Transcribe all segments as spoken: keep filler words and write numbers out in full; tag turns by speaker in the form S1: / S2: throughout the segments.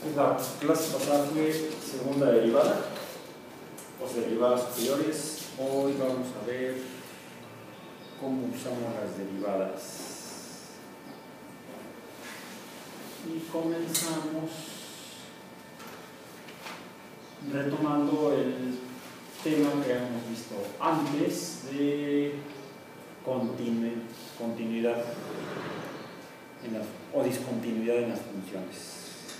S1: La clase pasada fue segunda derivada, o derivadas superiores. Hoy vamos a ver cómo usamos las derivadas. Y comenzamos retomando el tema que hemos visto antes de continu continuidad en las, o discontinuidad en las funciones.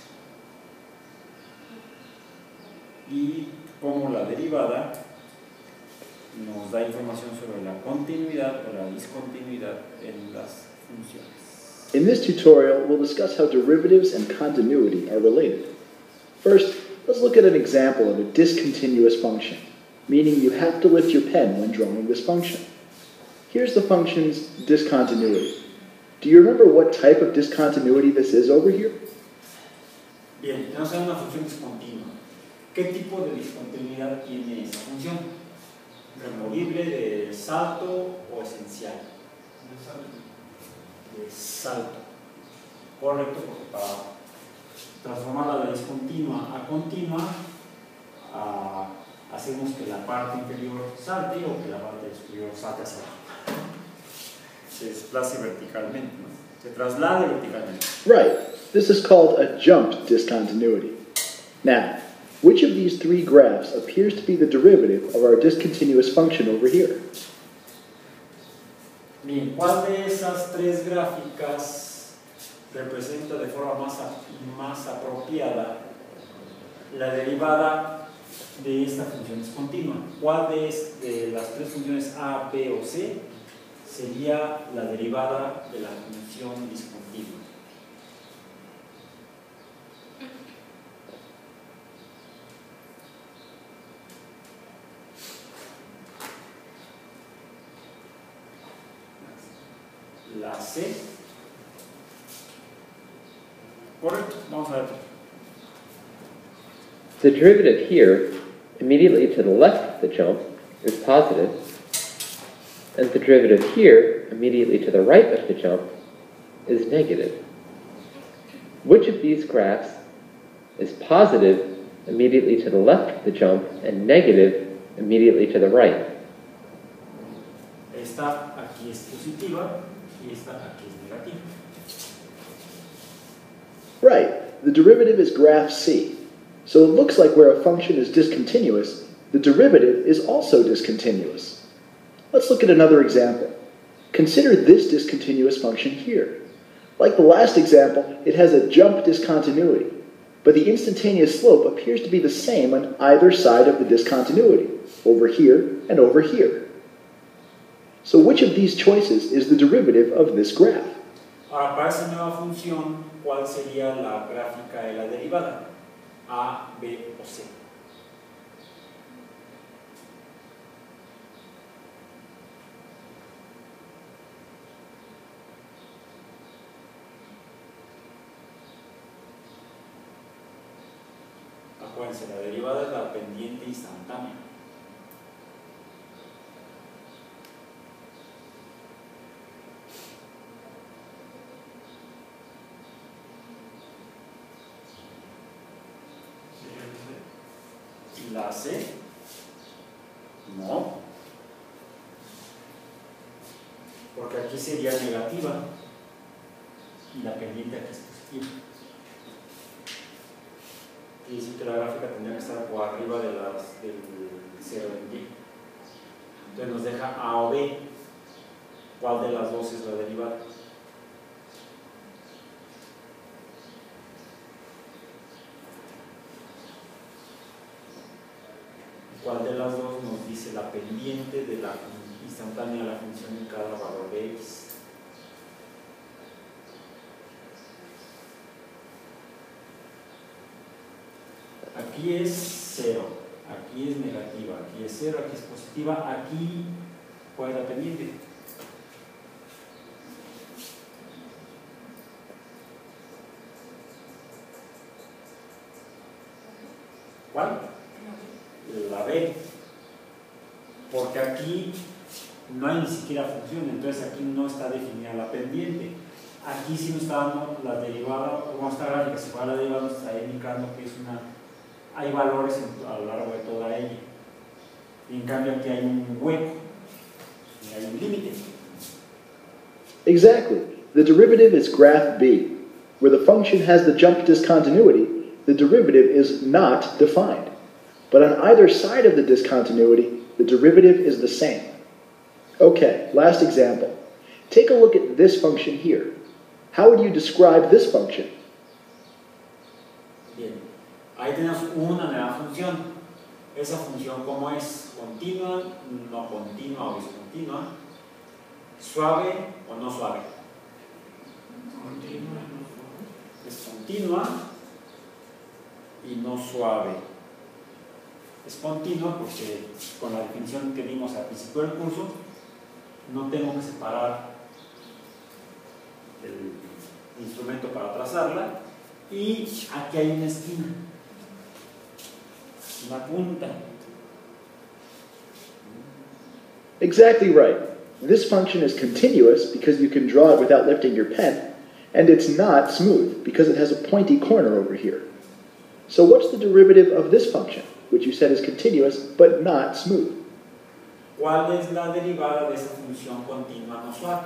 S1: Y cómo la derivada nos da información sobre la continuidad o la discontinuidad en las funciones.
S2: In this tutorial, we'll discuss how derivatives and continuity are related. First, let's look at an example of a discontinuous function, meaning you have to lift your pen when drawing this function. Here's the function's discontinuity. Do you remember what type of discontinuity this is over here?
S1: Bien, tenemos una función discontinua. ¿Qué tipo de discontinuidad tiene esa función? ¿Removible, de salto o esencial? De salto. De salto. Correcto, porque para transformarla de discontinua a continua, a, hacemos que la parte inferior salte o que la parte superior salte hacia abajo. Se desplace verticalmente, ¿no? Se traslade verticalmente.
S2: Right. This is called a jump discontinuity. Now, which of these three graphs appears to be the derivative of our discontinuous function over here?
S1: Bien, ¿cuál de esas tres gráficas representa de forma más, más apropiada la derivada de esta función discontinua? ¿Cuál de, de las tres funciones A, B o C sería la derivada de la función discontinua? La C. Correcto, vamos a ver.
S3: The derivative here, immediately to the left of the jump, is positive, and the derivative here, immediately to the right of the jump, is negative. Which of these graphs is positive immediately to the left of the jump and negative immediately to the right?
S1: Esta aquí es positiva y esta aquí es negativa.
S2: Right. The derivative is graph C. So it looks like where a function is discontinuous, the derivative is also discontinuous. Let's look at another example. Consider this discontinuous function here. Like the last example, it has a jump discontinuity, but the instantaneous slope appears to be the same on either side of the discontinuity, over here and over here. So which of these choices is the derivative of this graph?
S1: Ahora, para esa nueva función, ¿cuál sería la gráfica de la derivada? A, B o C. Acuérdense, la derivada es la pendiente instantánea. La C, no, porque aquí sería negativa y la pendiente aquí es positiva. Y dice que la gráfica tendría que estar por arriba de las, del cero en D. Entonces nos deja A o B. ¿Cuál de las dos es la derivada? ¿Cuál de las dos nos dice la pendiente de la instantánea de la función en cada valor de x? Aquí es cero, aquí es negativa, aquí es cero, aquí es positiva, aquí ¿cuál es la pendiente? ¿Cuál? La B, porque aquí no hay ni siquiera función, entonces aquí no está definida la pendiente. aquí sí nos está dando la derivada, como esta gráfica, si fuera la derivada, nos está indicando que es una, hay valores en, a lo largo de toda ella. Y en cambio aquí hay un hueco, y hay un límite.
S2: Exactly. The derivative is graph B. Where the function has the jump discontinuity, the derivative is not defined. But on either side of the discontinuity, the derivative is the same. Okay, last example. Take a look at this function here. How would you describe this function?
S1: Bien, ahí tenemos una nueva función. Esa función, ¿cómo es? ¿Continua, no continua o discontinua? ¿Suave o no suave? Continua. Es continua y no suave. Es continua porque con la definición que dimos al principio del curso no tengo que separar el instrumento para trazarla, y aquí hay una esquina, una punta.
S2: Exactly right. This function is continuous because you can draw it without lifting your pen, and it's not smooth because it has a pointy corner over here. So what's the derivative of this function, which you said is continuous but not smooth?
S1: ¿Cuál es la derivada de esa función continua no suave?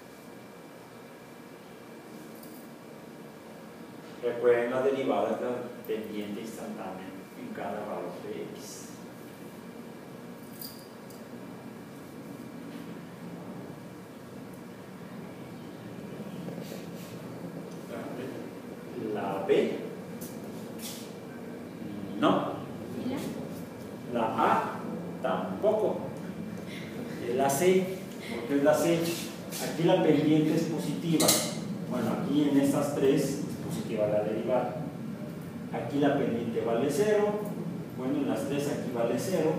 S1: Recuerden, la derivada es la pendiente instantánea en cada valor de x. La B, no. La A, tampoco. La C, porque es la C. Aquí la pendiente es positiva. Bueno, aquí en estas tres es positiva la derivada. Aquí la pendiente vale cero. Bueno, en las tres aquí vale cero.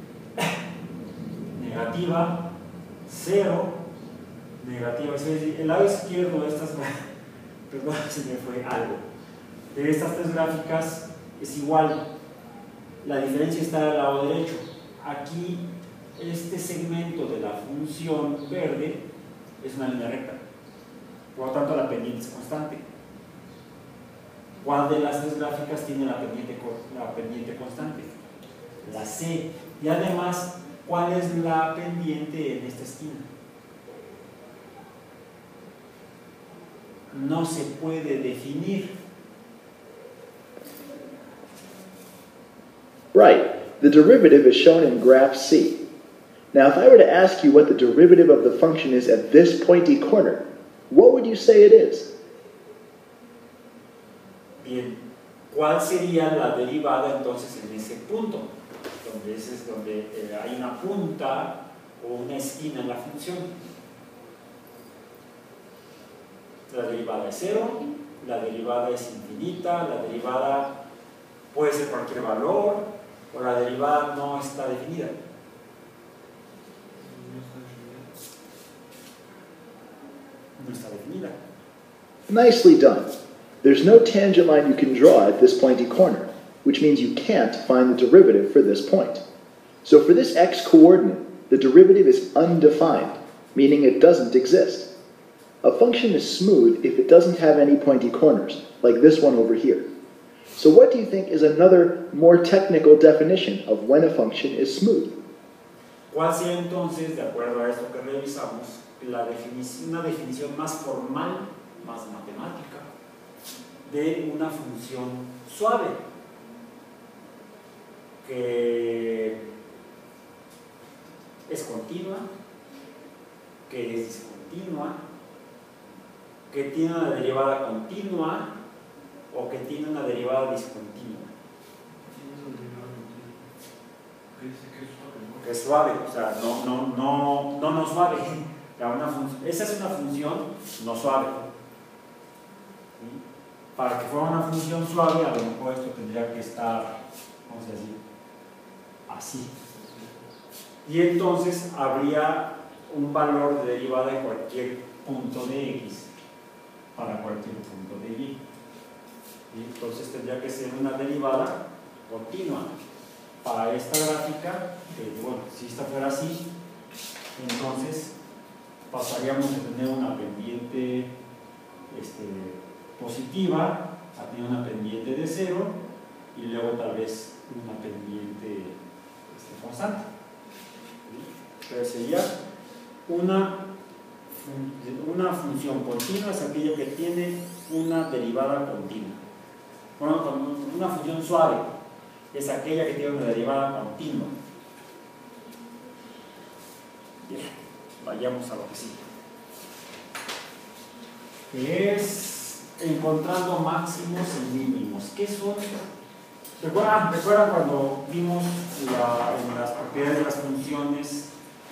S1: Negativa, cero. Negativa, es decir, el lado izquierdo de estas, perdón, se me fue algo. De estas tres gráficas es igual. La diferencia está del lado derecho. Aquí este segmento de la función verde es una línea recta, por lo tanto la pendiente es constante. ¿Cuál de las tres gráficas tiene la pendiente, la pendiente constante? La C. Y además, ¿cuál es la pendiente en esta esquina? No se puede definir.
S2: Right. The derivative is shown in graph C. Now, if I were to ask you what the derivative of the function is at this pointy corner, what would you say it is?
S1: Bien, ¿cuál sería la derivada entonces en ese punto? Donde, ese es donde eh, hay una punta o una esquina en la función. La derivada es cero, la derivada es infinita, la derivada puede ser cualquier valor, o la derivada no está definida. No está definida.
S2: Nicely done. There's no tangent line you can draw at this pointy corner, which means you can't find the derivative for this point. So for this x coordinate, the derivative is undefined, meaning it doesn't exist. A function is smooth if it doesn't have any pointy corners, like this one over here. So what do you think is another more technical definition of when a function is smooth?
S1: ¿Cuál sería entonces, de acuerdo a esto que revisamos, la definición, una definición más formal, más matemática, de una función suave? Que es continua, que es discontinua, que tiene una derivada continua o que tiene una derivada discontinua. Que es suave, o sea, no, no, no, no, no suave. Una esa es una función no suave. ¿Sí? Para que fuera una función suave, a lo mejor esto tendría que estar, vamos a decir, así. Y entonces habría un valor de derivada en cualquier punto de x para cualquier punto de y. ¿Sí? Entonces tendría que ser una derivada continua. Para esta gráfica, que bueno, si esta fuera así, entonces pasaríamos a tener una pendiente este, positiva, o sea, tiene una pendiente de cero y luego tal vez una pendiente este, constante. Entonces sería una, una función continua, es aquella que tiene una derivada continua. Bueno, una función suave es aquella que tiene una derivada continua. Bien, vayamos a lo que sigue. Que es encontrando máximos y mínimos. ¿Qué son? ¿Recuerdan, ¿recuerdan cuando vimos la, en las propiedades de las funciones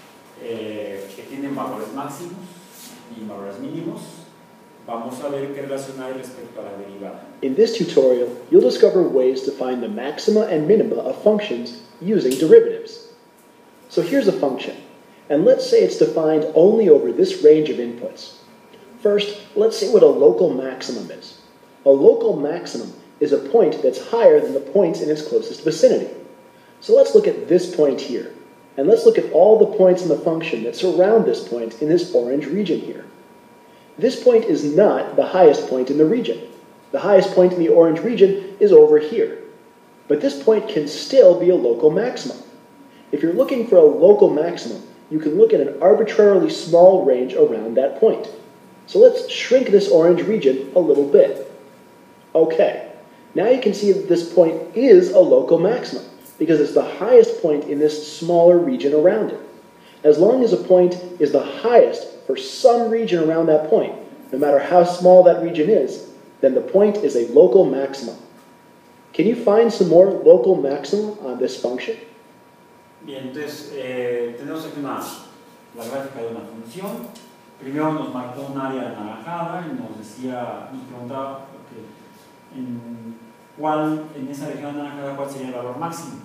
S1: eh, que tienen valores máximos y valores mínimos? Vamos a ver qué relación hay respecto a la derivada.
S2: In this tutorial, you'll discover ways to find the maxima and minima of functions using derivatives. So here's a function, and let's say it's defined only over this range of inputs. First, let's see what a local maximum is. A local maximum is a point that's higher than the points in its closest vicinity. So let's look at this point here, and let's look at all the points in the function that surround this point in this orange region here. This point is not the highest point in the region. The highest point in the orange region is over here. But this point can still be a local maximum. If you're looking for a local maximum, you can look at an arbitrarily small range around that point. So let's shrink this orange region a little bit. Okay, now you can see that this point is a local maximum because it's the highest point in this smaller region around it. As long as a point is the highest for some region around that point, no matter how small that region is, then the point is a local maximum. Can you find some more local maximum on this function?
S1: Bien, entonces eh, tenemos aquí una, la gráfica de una función. Primero nos marcó un área anaranjada y nos decía, nos preguntaba okay, en, cuál, en esa región anaranjada cuál sería el valor máximo.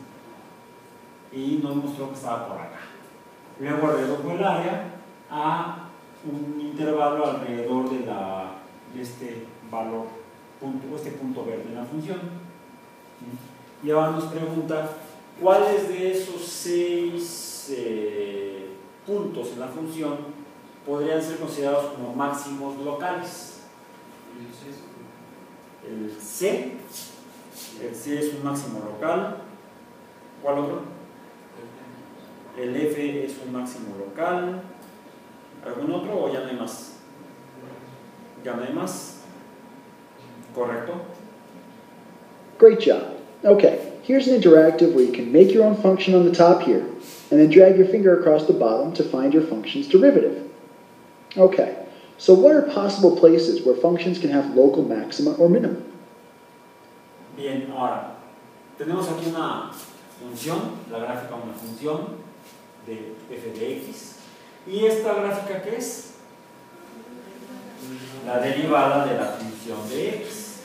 S1: Y nos mostró que estaba por acá. Luego redujo el área a un intervalo alrededor de, la, de este valor, punto, este punto verde en la función. ¿Sí? Y ahora nos pregunta cuáles de esos seis eh, puntos en la función podrían ser considerados como máximos locales. El C, el C es un máximo local. ¿Cuál otro? El F es un máximo local. ¿Algún otro o ya no hay más? ¿Ya no hay más? ¿Correcto?
S2: Great job. Okay, here's an interactive where you can make your own function on the top here, and then drag your finger across the bottom to find your function's derivative. Okay, so what are possible places where functions can have local maxima or minima?
S1: Bien, ahora, tenemos aquí una función, la gráfica de una función de f de x. ¿Y esta gráfica qué es? La derivada de la función de x.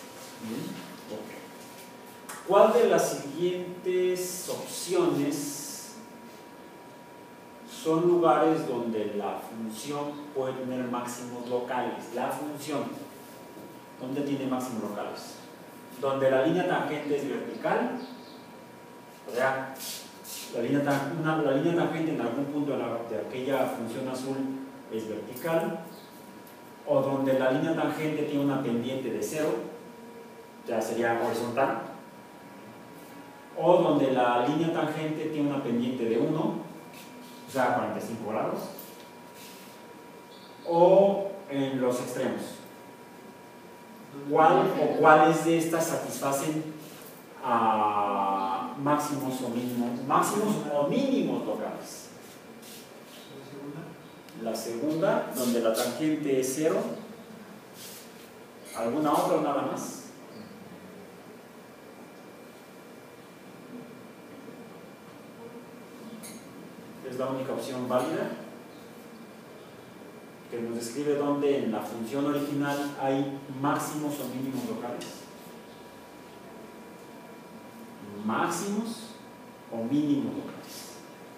S1: ¿Cuál de las siguientes opciones son lugares donde la función puede tener máximos locales? La función, ¿dónde tiene máximos locales? Donde la línea tangente es vertical, o sea, La línea, una, la línea tangente en algún punto de, la, de aquella función azul es vertical, o donde la línea tangente tiene una pendiente de cero, ya sería horizontal, o donde la línea tangente tiene una pendiente de uno, o sea, cuarenta y cinco grados, o en los extremos. ¿Cuál o cuáles de estas satisfacen a máximos o mínimos, máximos o mínimos locales? La segunda, donde la tangente es cero. ¿Alguna otra o nada más? Es la única opción válida, que nos describe dónde en la función original hay máximos o mínimos locales. Máximos o mínimos locales.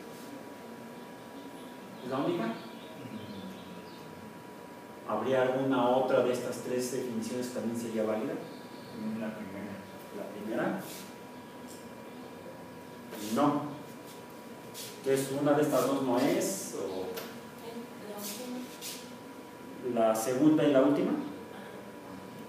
S1: ¿Es la única? ¿Habría alguna otra de estas tres definiciones que también sería válida? La primera. La primera. No. Entonces, una de estas dos no es. O la segunda y la última.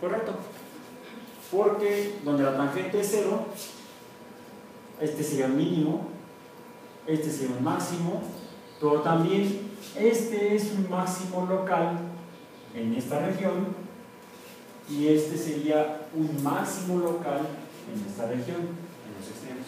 S1: Correcto. Porque donde la tangente es cero, este sería un mínimo, este sería un máximo, pero también este es un máximo local en esta región y este sería un máximo local en esta región, en los extremos.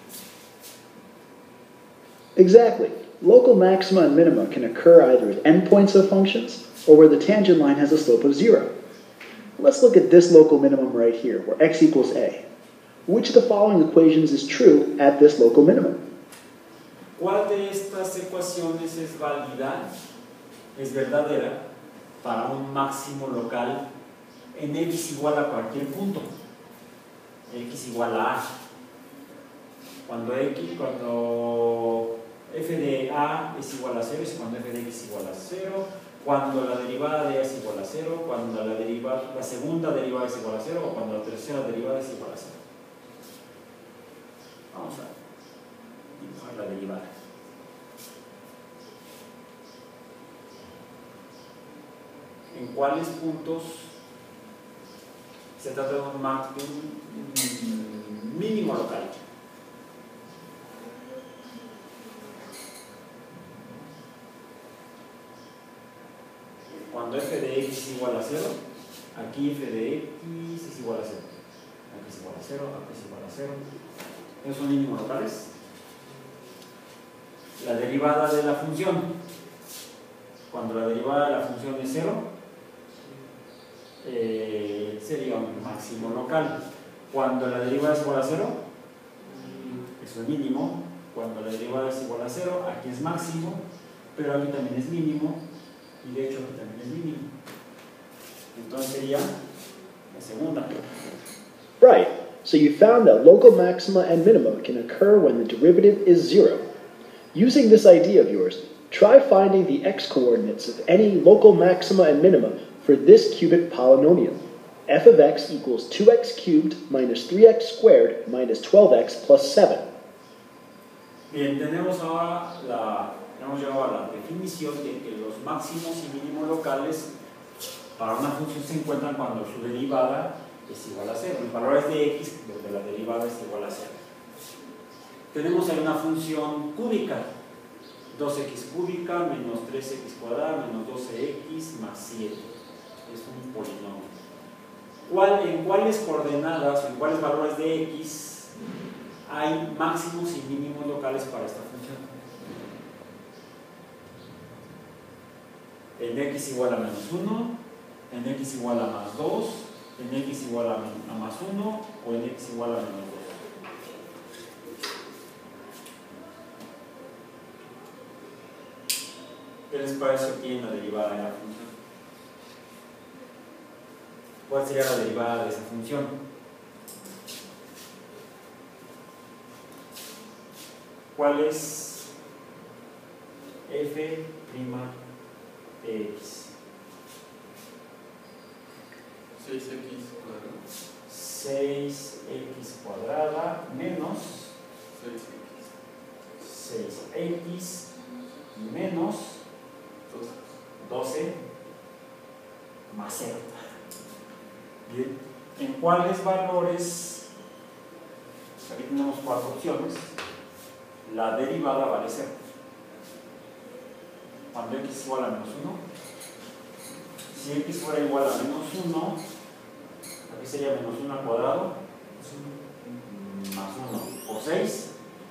S2: Exactly. Local maxima and minima can occur either at endpoints of functions or where the tangent line has a slope of zero. Let's look at this local minimum right here, where x equals a. Which of the following equations is true at this local minimum?
S1: ¿Cuál de estas ecuaciones es válida, es verdadera, para un máximo local en x igual a cualquier punto? X igual a a. Cuando, x, cuando f de a es igual a cero es cuando f de x es igual a cero, cuando la derivada de a es igual a cero, cuando la, deriva, la segunda derivada es igual a cero o cuando la tercera derivada es igual a cero. Vamos a dibujar la derivada. ¿En cuáles puntos se trata de un, max, de un mínimo local? Cuando f de x es igual a cero, aquí f de x es igual a cero. Aquí es igual a cero, aquí es igual a cero. ¿Esos son mínimos locales? La derivada de la función. Cuando la derivada de la función es cero, eh, sería un máximo local. Cuando la derivada es igual a cero, eso es mínimo. Cuando la derivada es igual a cero, aquí es máximo, pero aquí también es mínimo, y de hecho aquí también es mínimo. Entonces sería la segunda.
S2: Right. So you found that local maxima and minima can occur when the derivative is zero. Using this idea of yours, try finding the x-coordinates of any local maxima and minima for this cubic polynomial. F of x equals two x cubed minus three x squared minus twelve x plus seven.
S1: Bien, tenemos ahora la, hemos llegado a la definición de que los máximos y mínimos locales para una función se encuentran cuando su derivada es igual a cero. El valor es de x, donde la derivada es igual a cero. Tenemos ahí una función cúbica, dos x cúbica menos tres x cuadrada menos doce x más siete. Es un polinomio. ¿Cuál, ¿En cuáles coordenadas o en cuáles valores de x hay máximos y mínimos locales para esta función? En x igual a menos uno, en x igual a más dos, en x igual a, a más uno o en x igual a menos dos. ¿Qué les parece aquí en la derivada de la función? ¿Cuál sería la derivada de esa función? ¿Cuál es f' de x?
S4: seis x cuadrado.
S1: seis x cuadrada menos
S4: seis x.
S1: seis x menos doce más cero. Bien. ¿En cuáles valores? Aquí tenemos cuatro opciones. La derivada vale cero. Cuando x es igual a menos uno, si x fuera igual a menos uno, aquí sería menos uno al cuadrado más uno por seis.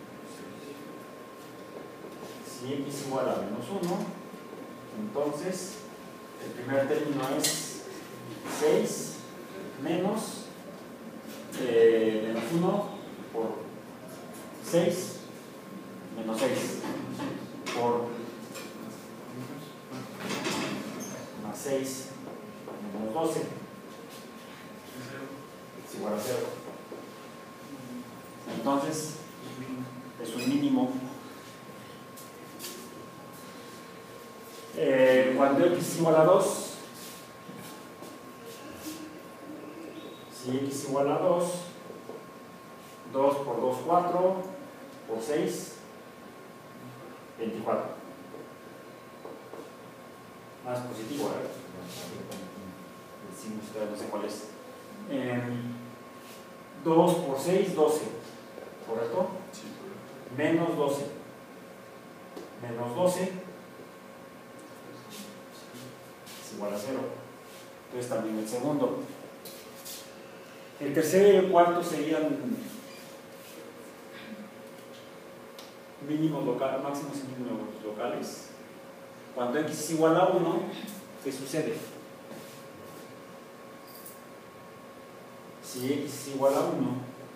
S1: Si x es igual a menos uno, entonces el primer término es seis menos eh, menos uno por seis menos seis por más seis menos doce es igual a cero. Entonces es un mínimo. Eh, cuando x es igual a dos, si x es igual a dos, dos por dos, cuatro, por seis, veinticuatro. Más positivo, ¿eh? decimos, no sé cuál es. Eh, dos por seis, doce, ¿correcto?
S4: Sí, correcto.
S1: Menos doce. Menos doce es igual a cero. Entonces también el segundo. El tercero y el cuarto serían mínimos locales, máximos y mínimos locales. Cuando x es igual a uno, ¿qué sucede? Si x es igual a uno,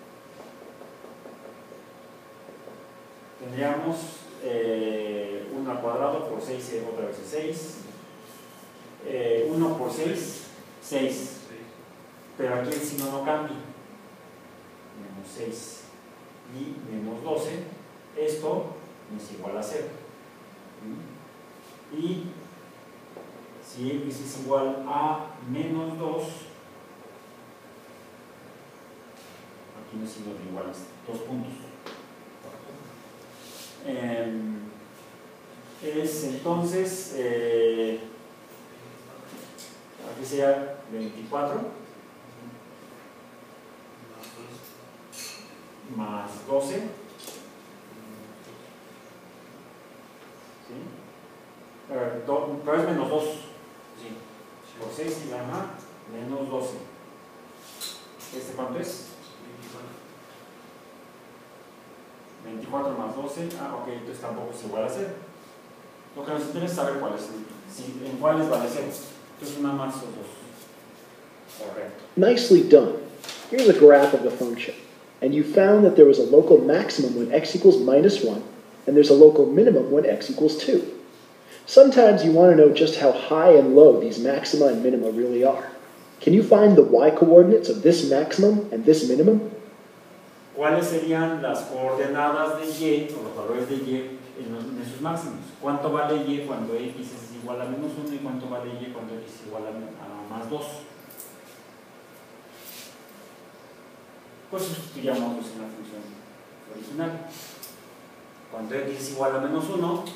S1: tendríamos eh, uno al cuadrado por seis, otra vez es seis. Eh, uno por seis, seis. Pero aquí el signo no cambia. Menos seis y menos doce. Esto es igual a cero. Y si x es igual a menos dos, aquí no es signo de iguales, dos puntos. Eh, es entonces, eh, aquí sería veinticuatro más doce. ¿Sí? Pero, do, pero es menos dos. Sí. Por seis y ajá, menos doce. ¿Este cuánto es? veinticuatro más doce. Ah, ok, entonces tampoco es igual a cero. Lo que nos interesa es saber cuáles, si, en cuáles vale cero. Entonces una más o dos. Correcto.
S2: Nicely done. Here's a graph of the function. And you found that there was a local maximum when x equals minus one, and there's a local minimum when x equals two. Sometimes you want to know just how high and low these maxima and minima really are. Can you find the y-coordinates of this maximum and this minimum?
S1: ¿Cuáles serían las coordenadas de y, o los valores de y en, los, en esos máximos? ¿Cuánto vale y cuando x es igual a menos uno y cuánto vale y cuando x es igual a, a más dos? Pues sustituyamos en la función original. Cuando x es igual a menos uno,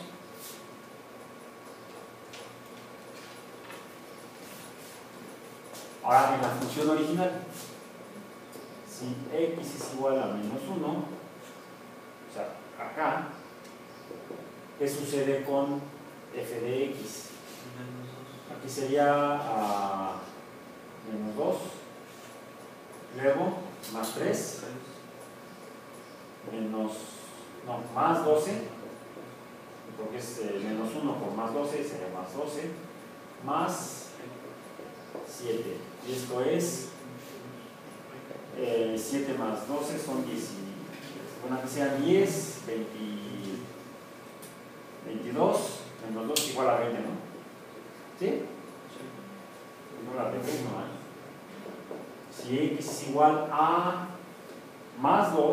S1: ahora en la función original, si x es igual a menos uno, o sea, acá, ¿qué sucede con f de x? Aquí sería uh, menos dos, luego más tres, menos, no, más doce, porque es eh, menos uno por más doce, sería más doce, más siete, y esto es eh, siete más doce son diez, bueno, que sean diez, veinte, veintidós, menos dos igual a veinte, ¿no? ¿Sí? No la tengo, no, ¿eh? Si x es igual a más dos,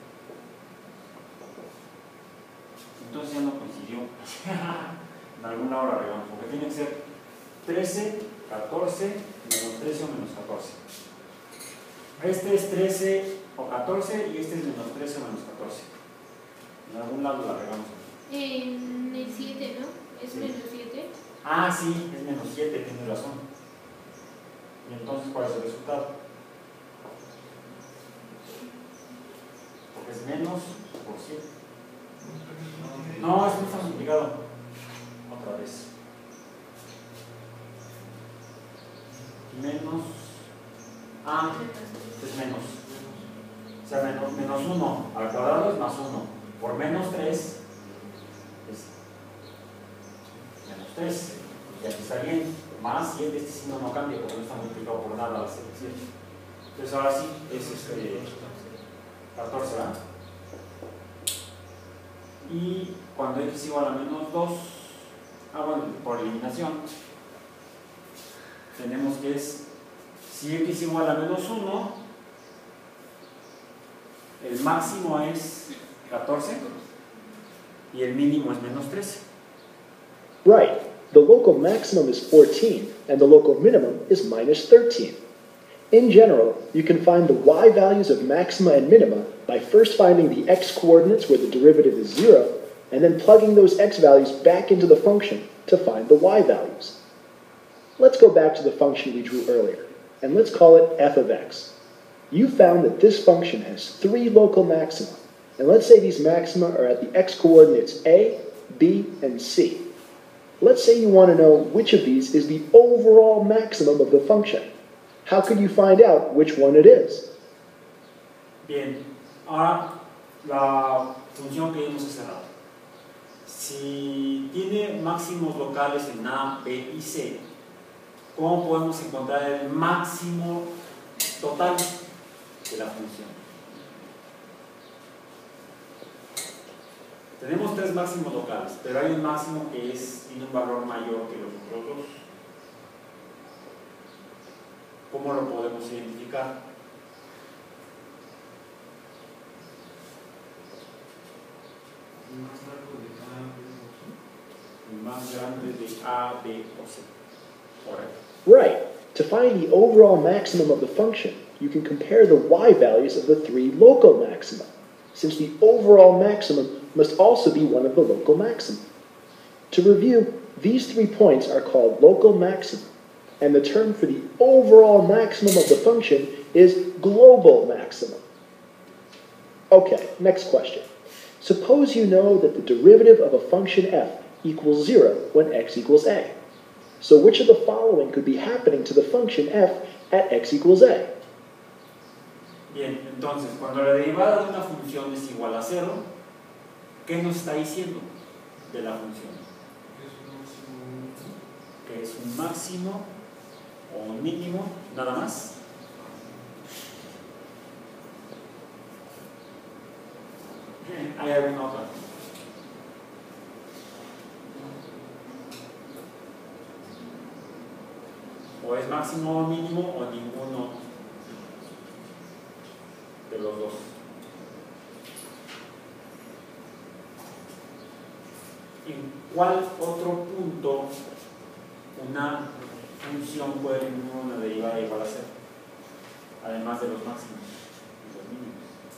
S1: entonces ya no coincidió. En alguna hora regamos, porque tiene que ser trece, catorce, menos trece o menos catorce. Este es trece o catorce y este es menos trece o menos catorce. En algún lado la regamos.
S5: En el siete, ¿no? ¿Es
S1: Sí.
S5: menos siete?
S1: Ah, sí, es menos siete, tienes razón. Y entonces, ¿cuál es el resultado? Porque es menos por siete. No, esto está multiplicado. Otra vez. Menos. Ah, es menos. O sea, menos, menos uno al cuadrado es más uno. Por menos tres es menos tres. Y aquí está bien. Más siete, este signo no cambia porque no está multiplicado por nada al ser siete. Entonces ahora sí es este catorce, ¿verdad? Y cuando x es igual a menos dos, ah bueno, por eliminación, tenemos que es, si x es igual a menos uno, el máximo es catorce y el mínimo es menos trece.
S2: Right. The local maximum is fourteen, and the local minimum is minus thirteen. In general, you can find the y values of maxima and minima by first finding the x coordinates where the derivative is zero, and then plugging those x values back into the function to find the y values. Let's go back to the function we drew earlier, and let's call it f of x. You found that this function has three local maxima, and let's say these maxima are at the x-coordinates a, b, and c. Let's say you want to know which of these is the overall maximum of the function. How could you find out which one it is?
S1: Bien, ahora la función que vimos hace rato. Si tiene máximos locales en A, B y C, ¿cómo podemos encontrar el máximo total de la función? Tenemos tres máximos locales, pero hay un máximo que es, tiene un valor mayor que los otros dos. ¿Cómo lo podemos identificar? El más grande de A, B o C. Correcto.
S2: Right. To find the overall maximum of the function, you can compare the y values of the three local maxima, since the overall maximum must also be one of the local maxima. To review, these three points are called local maxima, and the term for the overall maximum of the function is global maximum. Okay, next question. Suppose you know that the derivative of a function f equals zero when x equals a. So which of the following could be happening to the function f at x equals a?
S1: Bien, entonces, cuando la derivada de una función es igual a cero, ¿qué nos está diciendo de la función? Que es un máximo o un mínimo, nada más. ¿Hay alguna otra? O es máximo o mínimo o ninguno de los dos. ¿En cuál otro punto una función puede tener una derivada igual a cero? Además de los máximos y los mínimos.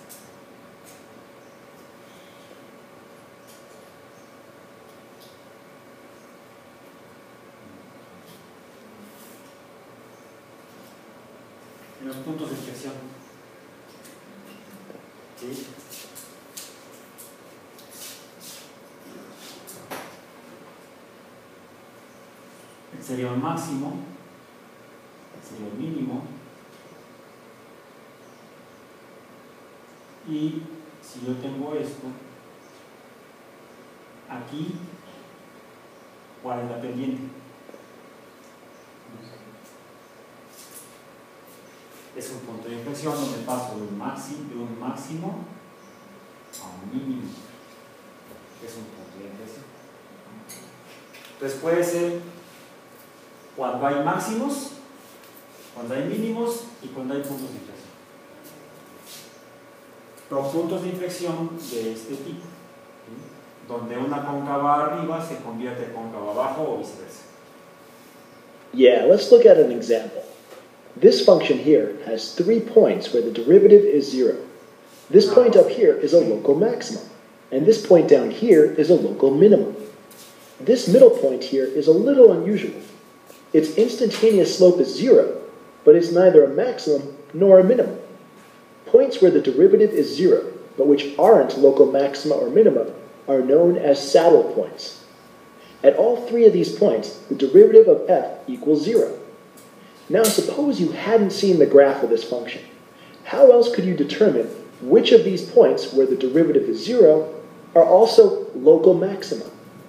S1: En los puntos de inflexión. ¿Sí? Sería un máximo, sería un mínimo, y si yo tengo esto, aquí, ¿cuál es la pendiente? Es un punto de inflexión donde paso de un máximo, de un máximo a un mínimo. Es un punto de inflexión. Entonces puede ser cuando hay máximos, cuando hay mínimos y cuando hay puntos de inflexión. Pero puntos de inflexión de este tipo, ¿sí? Donde una cóncava arriba se convierte en cóncava abajo o viceversa.
S2: Yeah, let's look at an example. This function here has three points where the derivative is zero. This point up here is a local maximum, and this point down here is a local minimum. This middle point here is a little unusual. Its instantaneous slope is zero, but it's neither a maximum nor a minimum. Points where the derivative is zero, but which aren't local maxima or minima, are known as saddle points. At all three of these points, the derivative of f equals zero. Now suppose you hadn't seen the graph of this function. How else could you determine which of these points where the derivative is zero are also local maxima?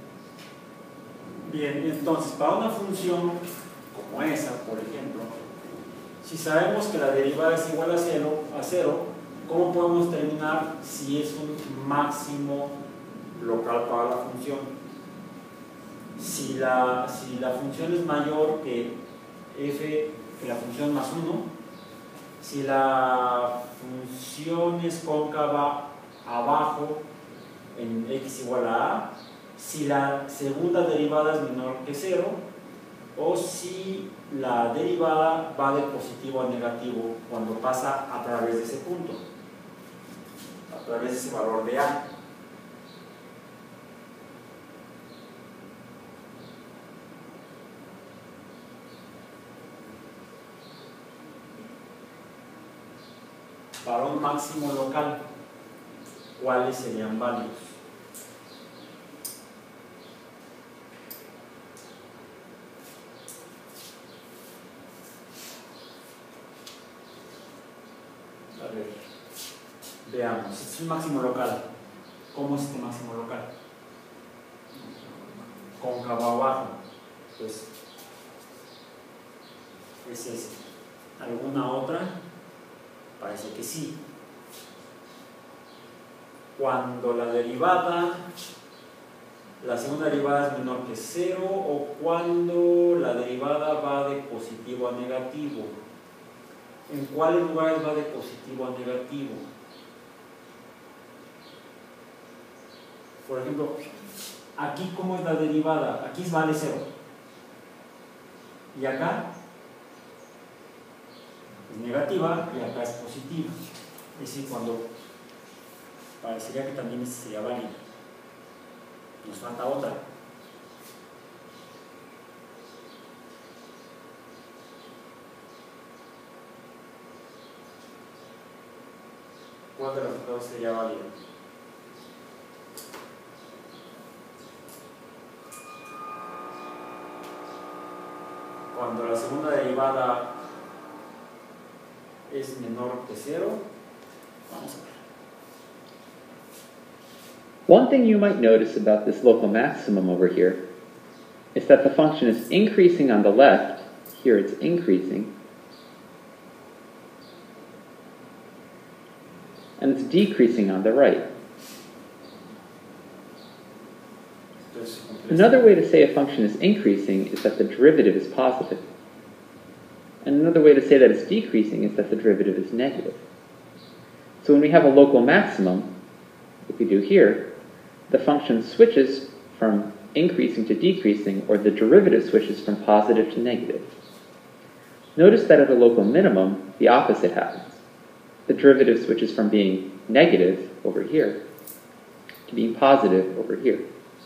S1: Bien, entonces para una función como esa, por ejemplo, si sabemos que la derivada es igual a cero, a cero, ¿cómo podemos determinar si es un máximo local para la función? Si la, si la función es mayor que f, que la función más uno, si la función es cóncava abajo en x igual a a, si la segunda derivada es menor que cero, o si la derivada va de positivo a negativo cuando pasa a través de ese punto, a través de ese valor de a. para un máximo local, ¿cuáles serían válidos? A ver, veamos, este es un máximo local. ¿Cómo es este máximo local? Cóncavo abajo, pues es este. ¿Alguna otra? Parece que sí. Cuando la derivada, la segunda derivada es menor que cero, o cuando la derivada va de positivo a negativo. ¿En cuáles lugares va de positivo a negativo? Por ejemplo, aquí, ¿cómo es la derivada? Aquí vale cero. Y acá es negativa y acá es positiva. Es decir, cuando parecería que también este sería válido. Nos falta otra. ¿Cuál de los dos sería válido? Cuando la segunda derivada es menor que cero, vamos a ver.
S3: One thing you might notice about this local maximum over here is that the function is increasing on the left. Here it's increasing. And it's decreasing on the right. Another way to say a function is increasing is that the derivative is positive. And another way to say that it's decreasing is that the derivative is negative. So when we have a local maximum, like we do here, the function switches from increasing to decreasing, or the derivative switches from positive to negative. Notice that at a local minimum, the opposite happens. The derivative switches from being negative over here to being positive over here.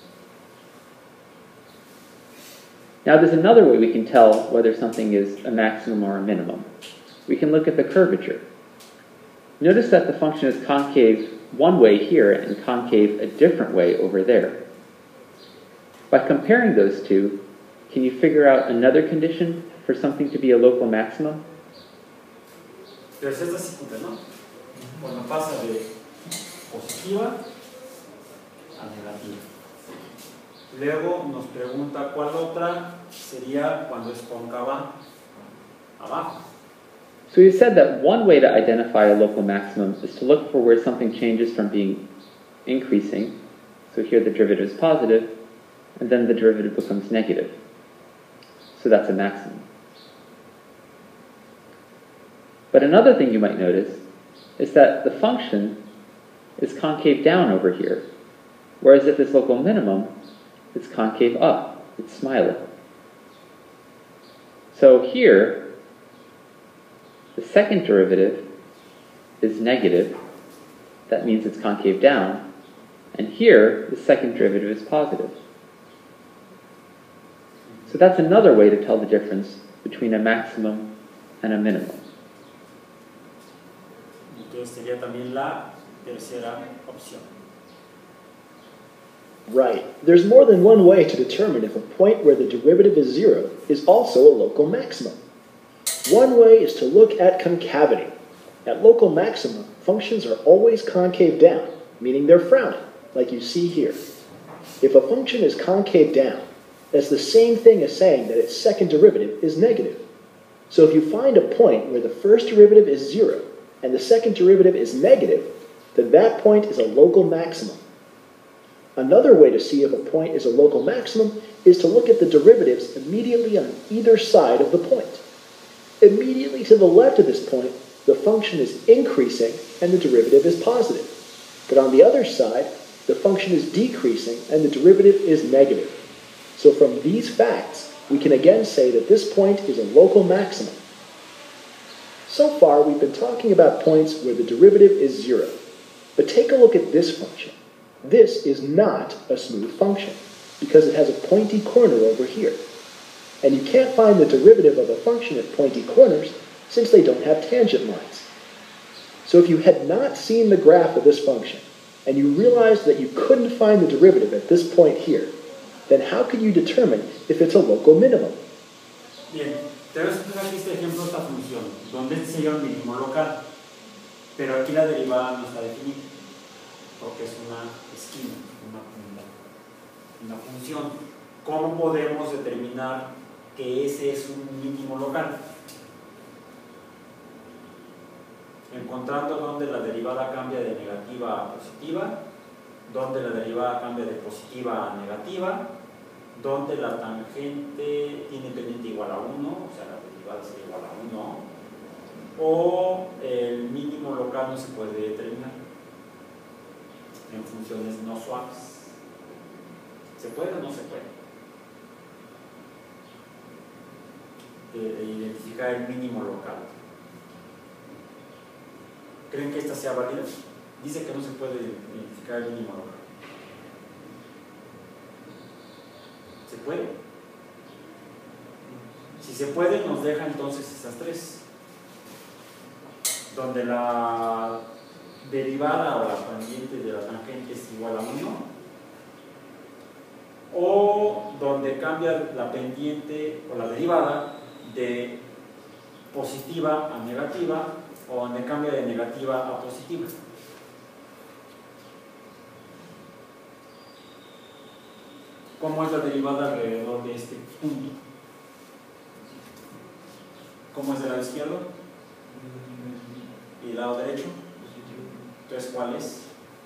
S3: Now there's another way we can tell whether something is a maximum or a minimum. We can look at the curvature. Notice that the function is concave one way here and concave a different way over there. By comparing those two, can you figure out another condition for something to be a local maximum?
S1: Pero es esta siguiente, ¿no? Cuando pasa de positiva a negativa. Luego nos pregunta cuál otra sería cuando es cóncava abajo.
S3: So we said that one way to identify a local maximum is to look for where something changes from being increasing. So here the derivative is positive, and then the derivative becomes negative. So that's a maximum. But another thing you might notice is that the function is concave down over here, whereas at this local minimum, it's concave up, it's smiling. So here, the second derivative is negative, that means it's concave down, and here, the second derivative is positive. So that's another way to tell the difference between a maximum and a minimum.
S1: Entonces sería también la tercera opción.
S2: Right. There's more than one way to determine if a point where the derivative is zero is also a local maximum. One way is to look at concavity. At local maxima, functions are always concave down, meaning they're frowning, like you see here. If a function is concave down, that's the same thing as saying that its second derivative is negative. So if you find a point where the first derivative is zero and the second derivative is negative, then that point is a local maximum. Another way to see if a point is a local maximum is to look at the derivatives immediately on either side of the point. Immediately to the left of this point, the function is increasing and the derivative is positive. But on the other side, the function is decreasing and the derivative is negative. So from these facts, we can again say that this point is a local maximum. So far, we've been talking about points where the derivative is zero. But take a look at this function. This is not a smooth function because it has a pointy corner over here. And you can't find the derivative of a function at pointy corners since they don't have tangent lines. So if you had not seen the graph of this function, and you realized that you couldn't find the derivative at this point here, then how could you determine if it's a local minimum?
S1: Bien, te voy a explicar aquí este ejemplo de esta función, donde este sería un mínimo local, pero aquí la derivada no está definida, porque es una esquina, una punta, una función. ¿Cómo podemos determinar que ese es un mínimo local? Encontrando donde la derivada cambia de negativa a positiva, donde la derivada cambia de positiva a negativa, donde la tangente tiene pendiente igual a uno, o sea, la derivada sería igual a uno, o el mínimo local no se puede determinar en funciones no suaves. ¿Se puede o no se puede? De, de identificar el mínimo local. ¿Creen que esta sea válida? Dice que no se puede identificar el mínimo local. ¿Se puede? Si se puede, nos deja entonces estas tres, donde la derivada o la tangente de la tangente es igual a uno, o donde cambia la pendiente o la derivada de positiva a negativa, o donde cambia de negativa a positiva. ¿Cómo es la derivada alrededor de este punto? ¿Cómo es del lado izquierdo? ¿Y del lado derecho? Entonces, ¿cuál es?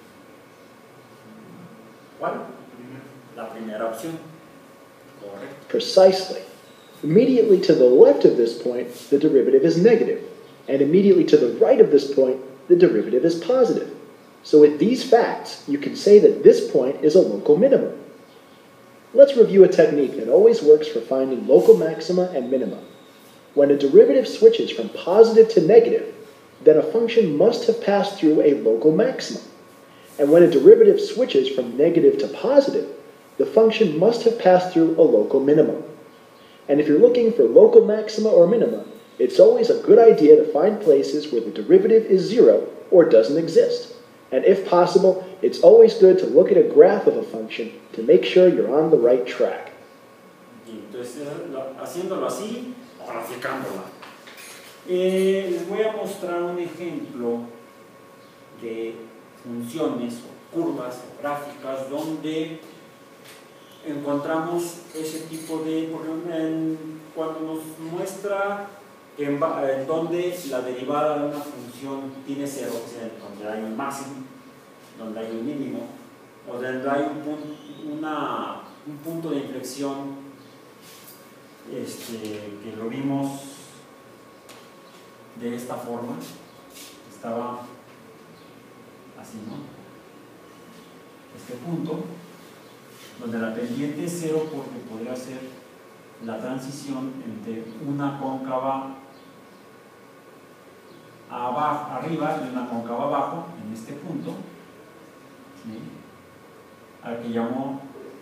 S1: ¿Cuál? La primera opción. Correcto.
S2: Precisely. Immediately to the left of this point, the derivative is negative, and immediately to the right of this point, the derivative is positive. So with these facts, you can say that this point is a local minimum. Let's review a technique that always works for finding local maxima and minima. When a derivative switches from positive to negative, then a function must have passed through a local maximum. And when a derivative switches from negative to positive, the function must have passed through a local minimum. And if you're looking for local maxima or minima, it's always a good idea to find places where the derivative is zero or doesn't exist. And if possible, it's always good to look at a graph of a function to make sure you're on the right track.
S1: Entonces, haciéndolo así, o graficándola. Eh, les voy a mostrar un ejemplo de funciones o curvas o gráficas donde encontramos ese tipo de, por ejemplo, en, cuando nos muestra que en, en donde la derivada de una función tiene cero, o sea, donde hay un máximo, donde hay un mínimo, o donde hay un punto, una, un punto de inflexión, este, que lo vimos de esta forma, estaba así, ¿no? Este punto, donde la pendiente es cero porque podría ser la transición entre una cóncava abajo, arriba y una cóncava abajo, en este punto, ¿sí? Al que llamó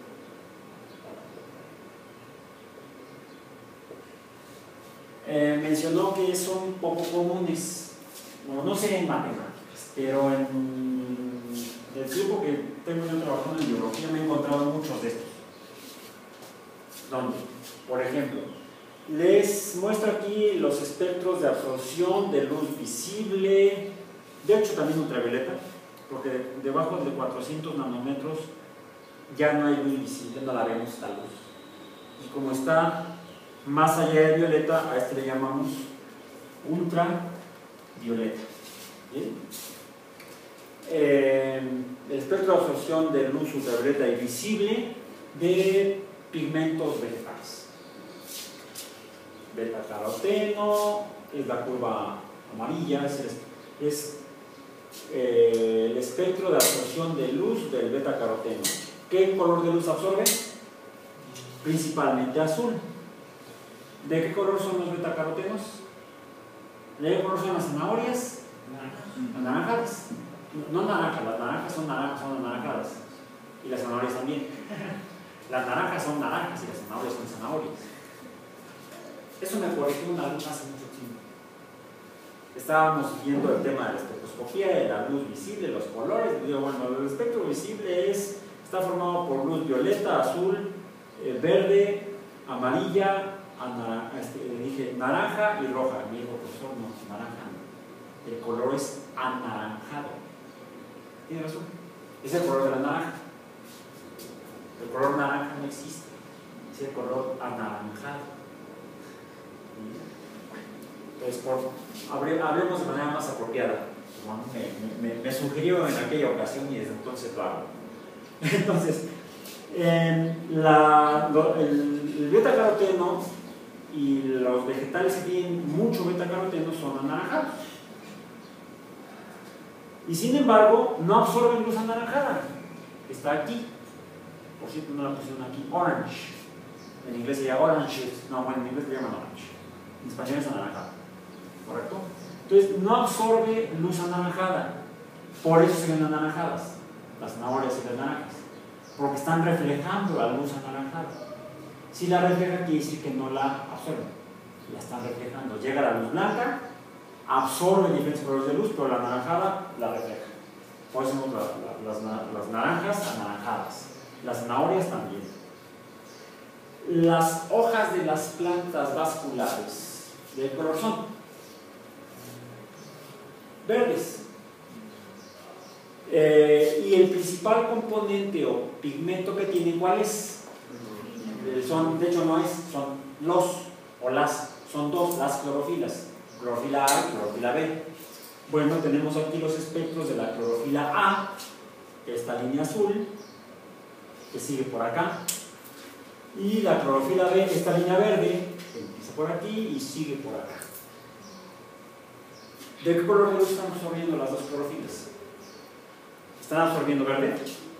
S1: eh, mencionó que son poco comunes, bueno, no sé en matemáticas, pero en el tiempo que tengo yo trabajando en biología me he encontrado muchos de estos, donde, por ejemplo, les muestro aquí los espectros de absorción de luz visible, de hecho también ultravioleta, porque debajo de cuatrocientos nanómetros ya no hay luz visible, no la vemos esta luz. Y como está más allá de violeta, a este le llamamos ultravioleta. ¿Bien? Eh, el espectro de absorción de luz ultravioleta y visible de pigmentos vegetales. Beta caroteno es la curva amarilla, es, el, es eh, el espectro de absorción de luz del beta caroteno. ¿Qué color de luz absorbe? Principalmente azul. ¿De qué color son los beta carotenos? ¿De qué color son las zanahorias? Naranjadas. No naranjas, las naranjas son naranjas, son anaranjadas. Y las zanahorias también. Las naranjas son naranjas y las zanahorias son zanahorias. Eso me corrigió una alumna hace mucho tiempo. estábamos viendo el tema de la espectroscopía, de la luz visible, los colores. Digo, bueno, el espectro visible es, está formado por luz violeta, azul, eh, verde, amarilla, ana, este, dije naranja y roja. Me dijo, profesor, no, naranja no. El color es anaranjado. Tiene razón. Es el color de la naranja. El color naranja no existe. Es el color anaranjado. Entonces, por, hablemos de manera más apropiada. Bueno, me, me, me sugirió en aquella ocasión y desde entonces lo hago. Entonces, eh, la, lo, el, el beta-caroteno y los vegetales que tienen mucho beta-caroteno son anaranjados. Y sin embargo, no absorben luz anaranjada. Está aquí. Por cierto, no la pusieron aquí. Orange. En inglés se llama orange. No, bueno, en inglés se llama orange. En español es anaranjado. ¿Correcto? Entonces, no absorbe luz anaranjada. Por eso se ven anaranjadas. Las zanahorias y las naranjas. Porque están reflejando la luz anaranjada. Si la refleja, quiere decir que no la absorben. La están reflejando. Llega la luz blanca, absorbe diferentes colores de luz, pero la anaranjada la refleja. Por eso vemos la, la, las, las naranjas anaranjadas. Las zanahorias también. Las hojas de las plantas vasculares, ¿de qué color son? Verdes. Eh, y el principal componente o pigmento que tienen, ¿cuál es? Eh, son, de hecho no es, son los o las, son dos, las clorofilas, clorofila A y clorofila B. Bueno, tenemos aquí los espectros de la clorofila A, esta línea azul, que sigue por acá, y la clorofila B, esta línea verde, que empieza por aquí y sigue por acá. ¿De qué color de luz están absorbiendo las dos clorofilas? ¿Están absorbiendo verde?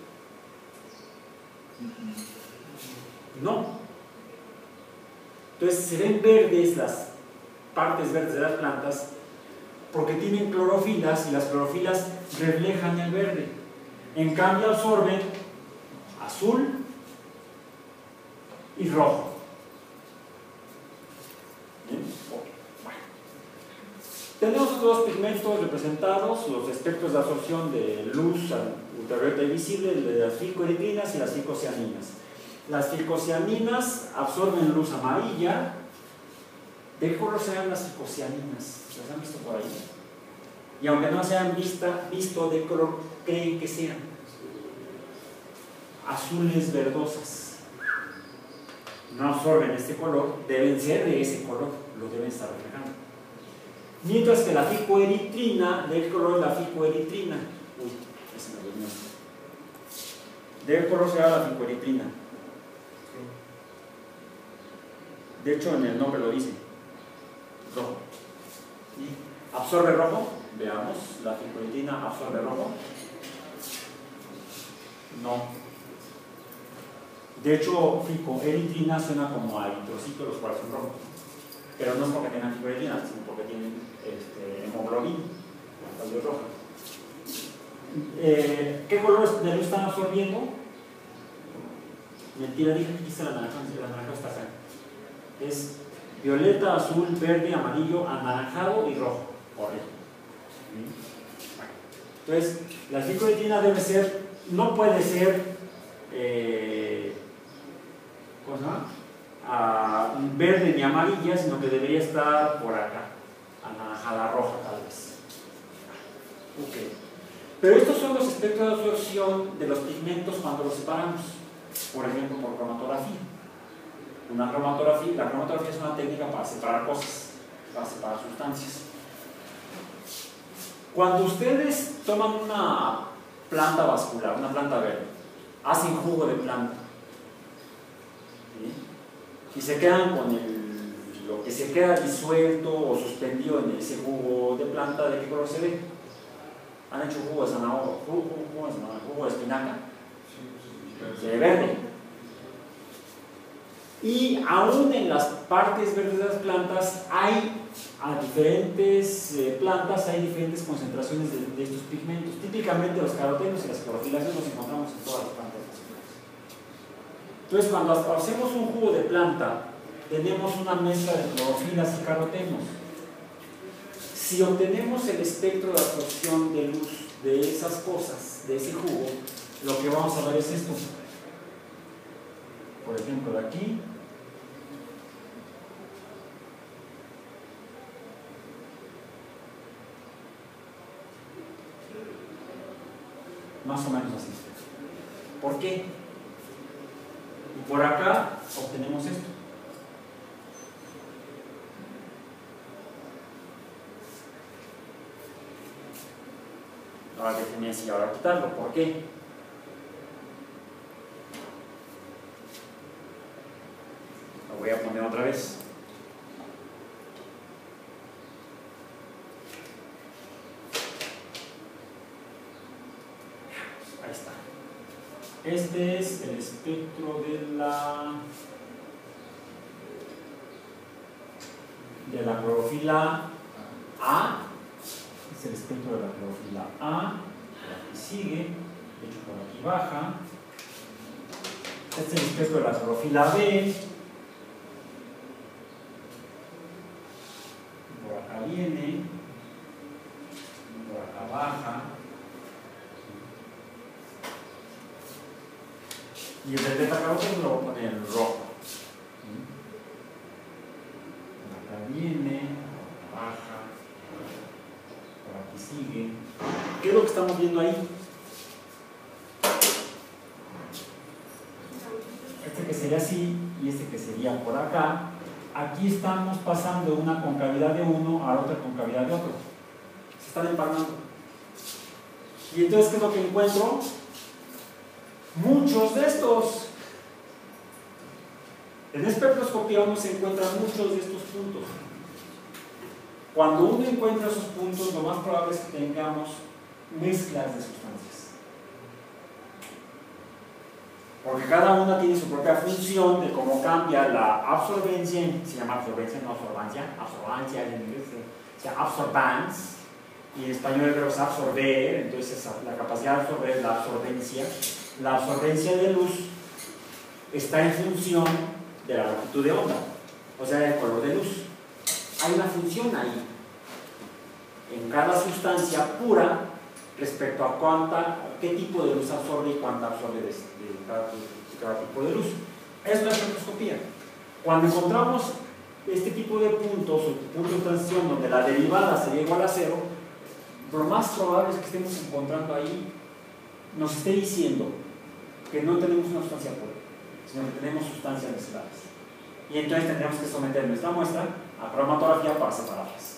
S1: No. Entonces se ven verdes las partes verdes de las plantas porque tienen clorofilas y las clorofilas reflejan el verde. En cambio absorben azul y rojo. ¿Bien? Bueno. Tenemos otros pigmentos representados, los espectros de absorción de luz ultravioleta y visible, de las filcoeritrinas y las filcocianinas. Las filcocianinas absorben luz amarilla. ¿De qué color serán las filcocianinas? ¿Las han visto por ahí? Y aunque no se han vista, visto, ¿de qué color creen que sean? Azules verdosas. No absorben este color, deben ser de ese color, lo deben estar reflejando. Mientras que la ficoeritrina, ¿de qué color es la ficoeritrina? Uy, ese me durmió. ¿De qué color será la ficoeritrina? De hecho, en el nombre lo dice. Rojo. ¿Y absorbe rojo? Veamos, la ficoeritrina absorbe rojo. No. De hecho, ficoeritrina suena como a eritrocitos, los cuales son rojos. Pero no es porque tengan ficoeritrina, sino porque tienen este, hemoglobina, la sangre roja. Eh, ¿Qué colores de luz están absorbiendo? Mentira, dije que aquí está la naranja, la naranja está acá. Es violeta, azul, verde, amarillo, anaranjado y rojo. Correcto. Entonces, la ficoeritrina debe ser, no puede ser, eh, ¿cómo se llama? A verde ni amarilla, sino que debería estar por acá, anaranjada roja tal vez. Okay. Pero estos son los espectros de absorción de los pigmentos cuando los separamos, por ejemplo por cromatografía. Una cromatografía, la cromatografía es una técnica para separar cosas, para separar sustancias. Cuando ustedes toman una planta vascular, una planta verde, hacen jugo de planta, ¿sí? Y se quedan con el, lo que se queda disuelto o suspendido en ese jugo de planta, ¿de qué color se ve? Han hecho jugo de zanahoria, jugo, jugo, de, zanahoria, jugo de espinaca, de verde. Y aún en las partes verdes de las plantas hay a diferentes eh, plantas hay diferentes concentraciones de, de estos pigmentos. Típicamente los carotenos y las clorofilas los encontramos en todas las plantas. Entonces, cuando hacemos un jugo de planta, tenemos una mezcla de clorofilas y carotenos. Si obtenemos el espectro de absorción de luz de esas cosas, de ese jugo, lo que vamos a ver es esto. Por ejemplo, de aquí. Más o menos así. ¿Por qué? Y por acá obtenemos esto. Ahora déjenme enseñar ahora a quitarlo. ¿Por qué? Lo voy a poner otra vez. Ahí está. Este es el espectro de la de la clorofila A. Es el espectro de la clorofila A. Por aquí sigue, de hecho por aquí baja. Este es el espectro de la clorofila B. Por acá viene, por acá baja. Y el del beta-caroteno lo voy a poner en rojo. Por acá viene, por acá baja, por aquí sigue. ¿Qué es lo que estamos viendo ahí? Este que sería así y este que sería por acá. Aquí estamos pasando de una concavidad de uno a la otra concavidad de otro. Se están empalmando. Y entonces, ¿qué es lo que encuentro? Muchos de estos. En espectroscopía uno se encuentra muchos de estos puntos. Cuando uno encuentra esos puntos, lo más probable es que tengamos mezclas de sustancias. Porque cada una tiene su propia función de cómo cambia la absorbencia, se llama absorbencia, no absorbancia, absorbancia en inglés, se llama absorbance, y en español el verbo es absorber, entonces la capacidad de absorber, la absorbencia. La absorbencia de luz está en función de la longitud de onda, o sea, del color de luz. Hay una función ahí, en cada sustancia pura, respecto a cuánta, qué tipo de luz absorbe y cuánta absorbe de, de, cada, de cada tipo de luz. Es la espectroscopía. Cuando encontramos este tipo de puntos, o puntos de transición donde la derivada sería igual a cero, lo más probable es que estemos encontrando ahí, nos esté diciendo que no tenemos una sustancia pura, sino que tenemos sustancias mezcladas. Y entonces tendremos que someter nuestra muestra a cromatografía para separarlas.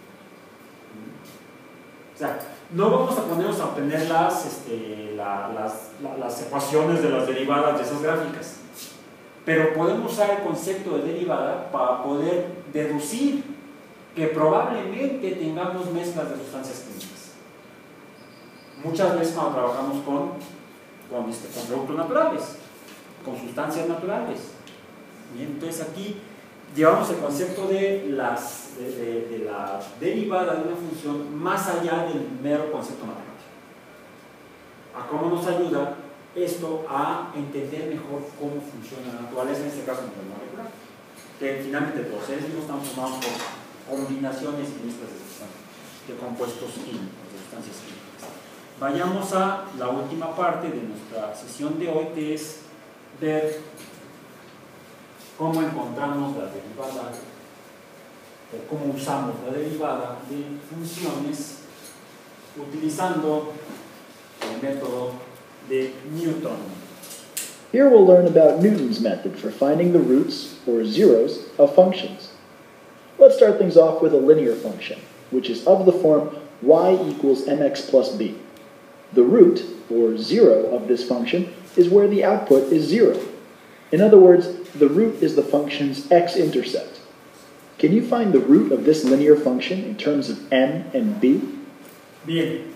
S1: O sea, no vamos a ponernos a obtener las, este, la, las, la, las ecuaciones de las derivadas de esas gráficas, pero podemos usar el concepto de derivada para poder deducir que probablemente tengamos mezclas de sustancias químicas. Muchas veces cuando trabajamos con, con, este, con productos naturales, con sustancias naturales. Bien, entonces aquí llevamos el concepto de, las, de, de, de la derivada de una función más allá del mero concepto matemático. ¿A cómo nos ayuda esto a entender mejor cómo funciona la naturaleza, en este caso en el molecular? Que finalmente los seres vivos estamos formados por combinaciones y mezclas de sustancias, de compuestos químicos, de sustancias químicas. Vayamos a la última parte de nuestra sesión de hoy, que es ver cómo encontramos la derivada o cómo usamos la derivada de funciones utilizando el método de Newton.
S2: Here we'll learn about Newton's method for finding the roots, or zeros, of functions. Let's start things off with a linear function, which is of the form y equals mx plus b. The root, or zero, of this function is where the output is zero. In other words, the root is the function's x-intercept. Can you find the root of this linear function in terms of m and b?
S1: Bien.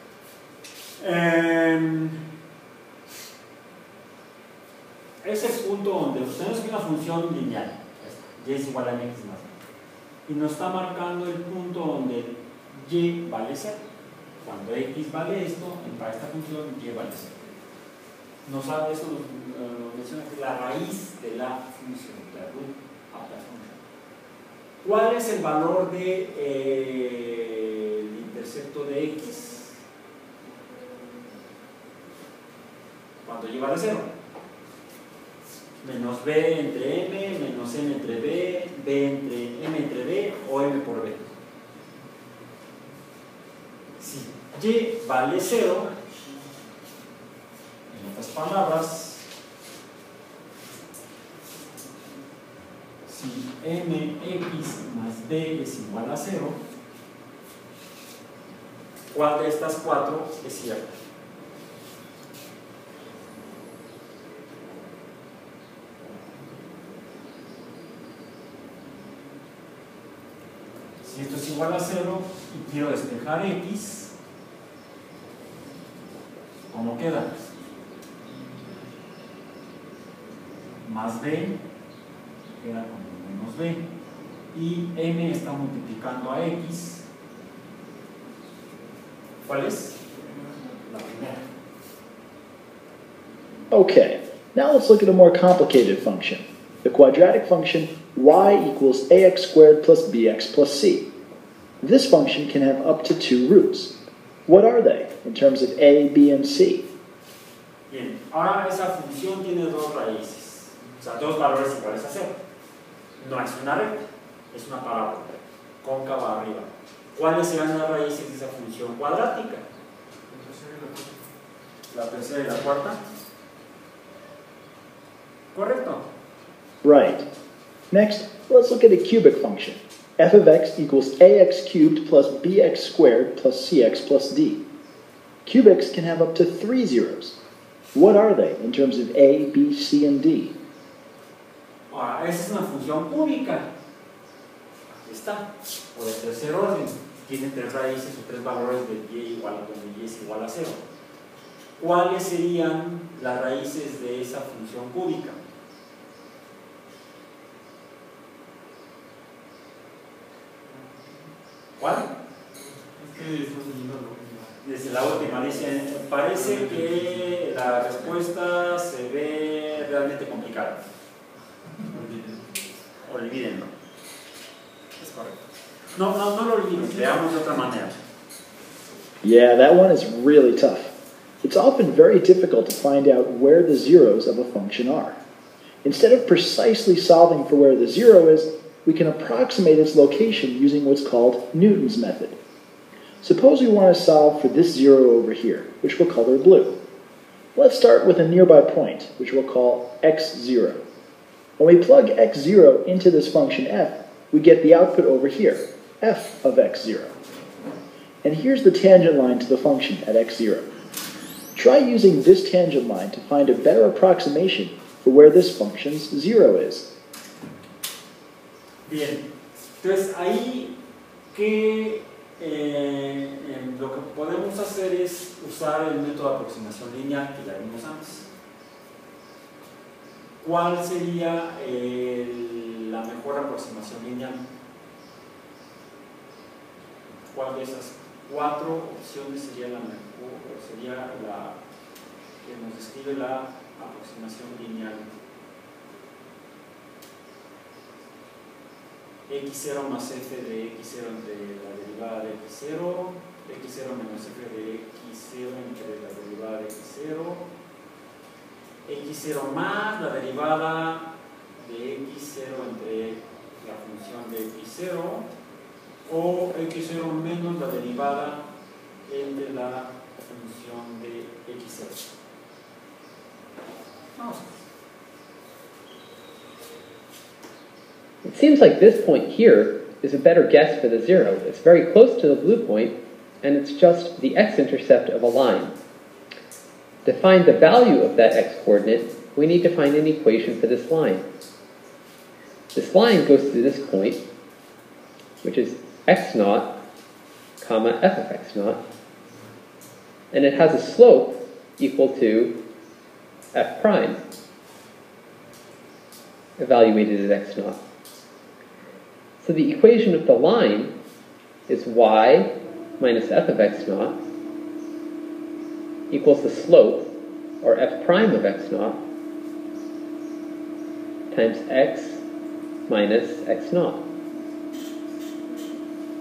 S1: Um, ese es el punto donde tenemos una función lineal, y es igual a mx más b, y nos está marcando el punto donde y vale cero. Cuando x vale esto, para esta función y vale cero. Nos habla eso, nos, nos menciona que es la raíz de la función, la root of the function. ¿Cuál es el valor de eh, el intercepto de X cuando lleva de cero? Menos B entre M, menos M entre B, B entre M entre B o M por B. Si Y vale cero, en otras palabras, si mx más b es igual a cero, ¿cuál de estas cuatro es cierta? Si esto es igual a cero y quiero despejar x, ¿cómo queda? Más b queda como menos b, y m está multiplicando a x. ¿Cuál es? La primera.
S2: Okay, now let's look at a more complicated function, the quadratic function y equals ax squared plus bx plus c. This function can have up to two roots. What are they in terms of a, b, and c?
S1: Bien, ahora esa función tiene dos raíces, o sea, dos valores iguales a cero. No es una recta, es una parábola, cóncava arriba. ¿Cuáles serán las raíces de esa función cuadrática? La tercera y la cuarta. ¿Correcto?
S2: Right. Next, let's look at a cubic function. F of x equals ax cubed plus bx squared plus cx plus d. Cubics can have up to three zeros. What are they in terms of a, b, c, and d?
S1: Ahora, esa es una función cúbica. Aquí está, o de tercer orden. Tiene tres raíces o tres valores de y igual a donde y es igual a cero. ¿Cuáles serían las raíces de esa función cúbica? ¿Cuál?
S4: Es que estamos viendo lo mismo.
S1: Desde la última dice, parece que la respuesta se ve realmente complicada. Olvídenlo. Es correcto. No, no, no lo olviden, veamos de otra manera.
S2: Yeah, that one is really tough. It's often very difficult to find out where the zeros of a function are. Instead of precisely solving for where the zero is, we can approximate its location using what's called Newton's method. Suppose we want to solve for this zero over here, which we'll color blue. Let's start with a nearby point, which we'll call x zero. When we plug x zero into this function f, we get the output over here, f of x zero. And here's the tangent line to the function at x zero. Try using this tangent line to find a better approximation for where this function's zero is.
S1: Bien, entonces ahí que eh, eh, lo que podemos hacer es usar el método de aproximación lineal que ya vimos antes. ¿Cuál sería eh, la mejor aproximación lineal? ¿Cuál de esas cuatro opciones sería la mejor, sería la que nos describe la aproximación lineal? x cero más f de x cero entre la derivada de x cero, x cero menos f de x cero entre la derivada de x cero, x cero más la derivada de x cero entre la función de x cero, o x cero menos la derivada entre la función de x cero. Vamos.
S3: It seems like this point here is a better guess for the zero. It's very close to the blue point, and it's just the x-intercept of a line. To find the value of that x-coordinate, we need to find an equation for this line. This line goes through this point, which is x naught, comma, f of x naught, and it has a slope equal to f prime, evaluated at x naught. So the equation of the line is y minus f of x naught equals the slope, or f prime of x naught, times x minus x naught.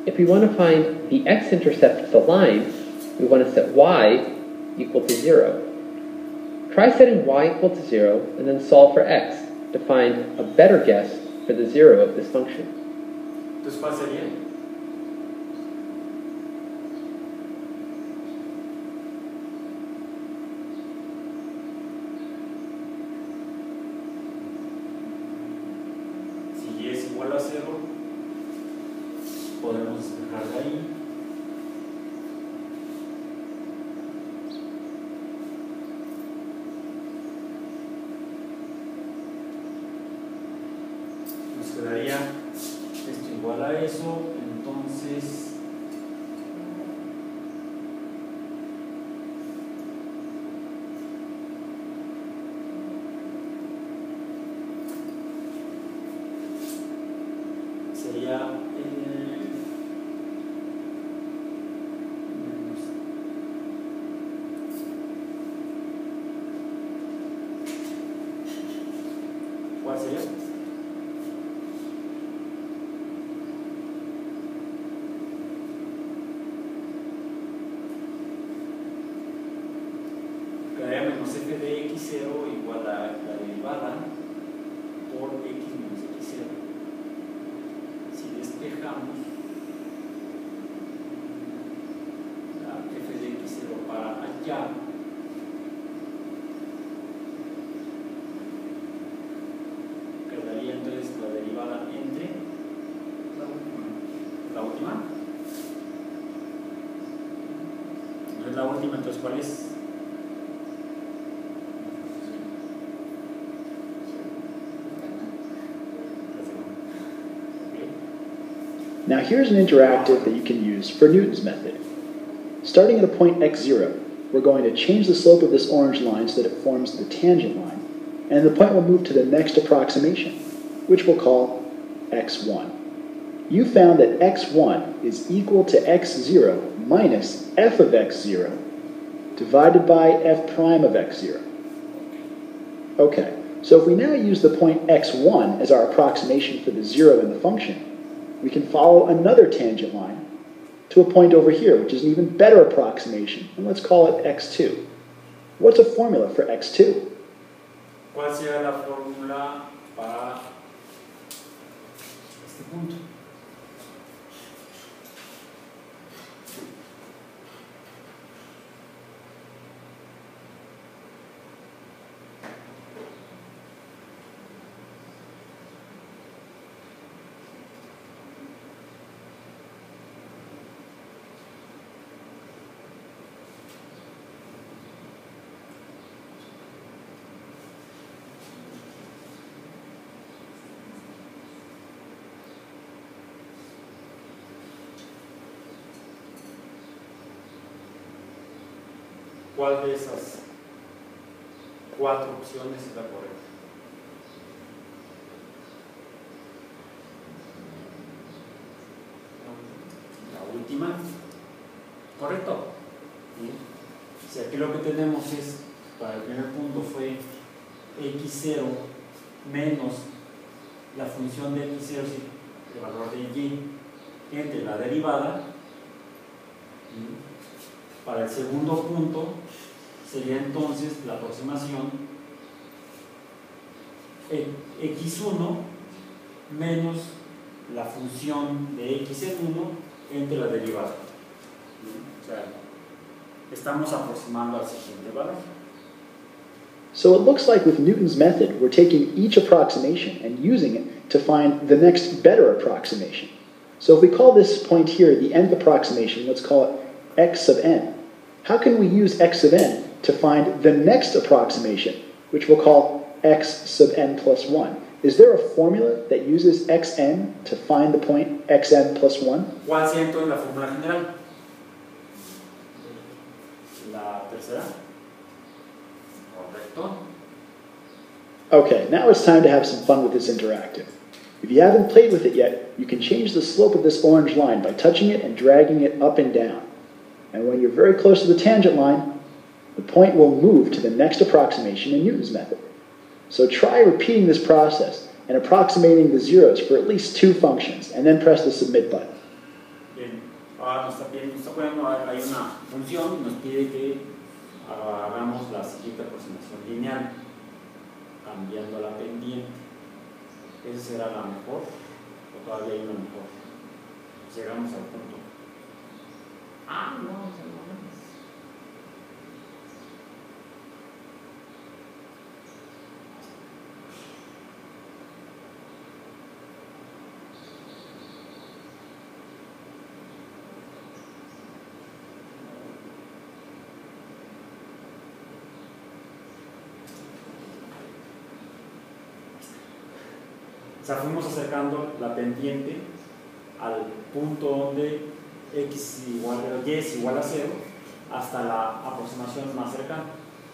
S3: if we want to find the x-intercept of the line, we want to set y equal to zero. Try setting y equal to zero and then solve for x to find a better guess for the zero of this function.
S1: Entonces, ¿cuál sería? Si y es igual a cero, podemos despejar de ahí. Nos quedaría esto igual a eso, entonces sería eh, ¿cuál sería? Quedaría menos f de x cero igual a la derivada por x menos x cero. Si despejamos la f de x cero para allá, quedaría entonces la derivada entre la última. ¿La última? No es la última, entonces ¿cuál es?
S2: Now here's an interactive that you can use for Newton's method. Starting at a point x zero, we're going to change the slope of this orange line so that it forms the tangent line, and the point will move to the next approximation, which we'll call x one. You found that x one is equal to x zero minus f of x zero divided by f prime of x zero. Okay, so if we now use the point x one as our approximation for the zero in the function, we can follow another tangent line to a point over here, which is an even better approximation, and let's call it x two. What's a formula for x two?
S1: ¿Cuál sería la fórmula para este punto? ¿Cuál de esas cuatro opciones es la correcta? La última. ¿Correcto? Bien. Si aquí lo que tenemos es, para el primer punto fue x cero menos la función de x cero, el valor de y, entre la derivada. Para el segundo punto sería entonces la aproximación x uno menos la función de x en uno entre la derivada. O sea, estamos aproximando al siguiente valor.
S2: So it looks like with Newton's method, we're taking each approximation and using it to find the next better approximation. So if we call this point here the nth approximation, let's call it x sub n. How can we use x sub n to find the next approximation, which we'll call x sub n plus one? Is there a formula that uses xn to find the point xn plus one?
S1: ¿Cuál sería entonces la fórmula general? La tercera. Correcto.
S2: Okay, now it's time to have some fun with this interactive. If you haven't played with it yet, you can change the slope of this orange line by touching it and dragging it up and down. And when you're very close to the tangent line, the point will move to the next approximation in Newton's method. So try repeating this process and approximating the zeros for at least two functions, and then press the submit button.
S1: Bien, ahora nos está, pidiendo, nos está poniendo, hay una función y nos pide que hagamos la siguiente aproximación lineal, cambiando la pendiente. ¿Esa será la mejor o todavía hay una mejor? Llegamos al punto. Ah, no, o sea, no más. O sea, fuimos acercando la pendiente al punto donde x igual a y es igual a cero hasta la aproximación más cercana.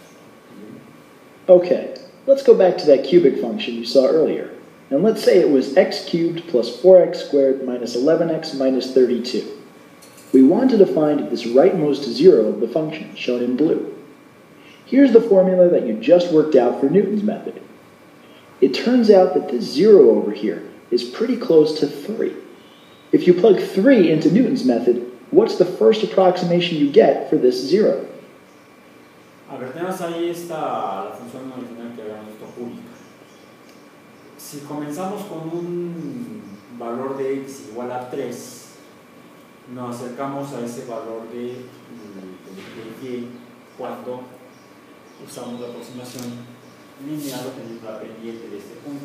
S2: Okay, let's go back to that cubic function you saw earlier. And let's say it was x cubed plus four x squared minus eleven x minus thirty-two. We wanted to find this rightmost zero of the function, shown in blue. Here's the formula that you just worked out for Newton's method. It turns out that this zero over here is pretty close to three. If you plug three into Newton's method, what's the first approximation you get for this zero?
S1: A ver, tenemos ahí esta, la función original que habíamos visto pública. Si comenzamos con un valor de x igual a tres, nos acercamos a ese valor de, de, de y cuando usamos la aproximación lineal teniendo la pendiente de este punto.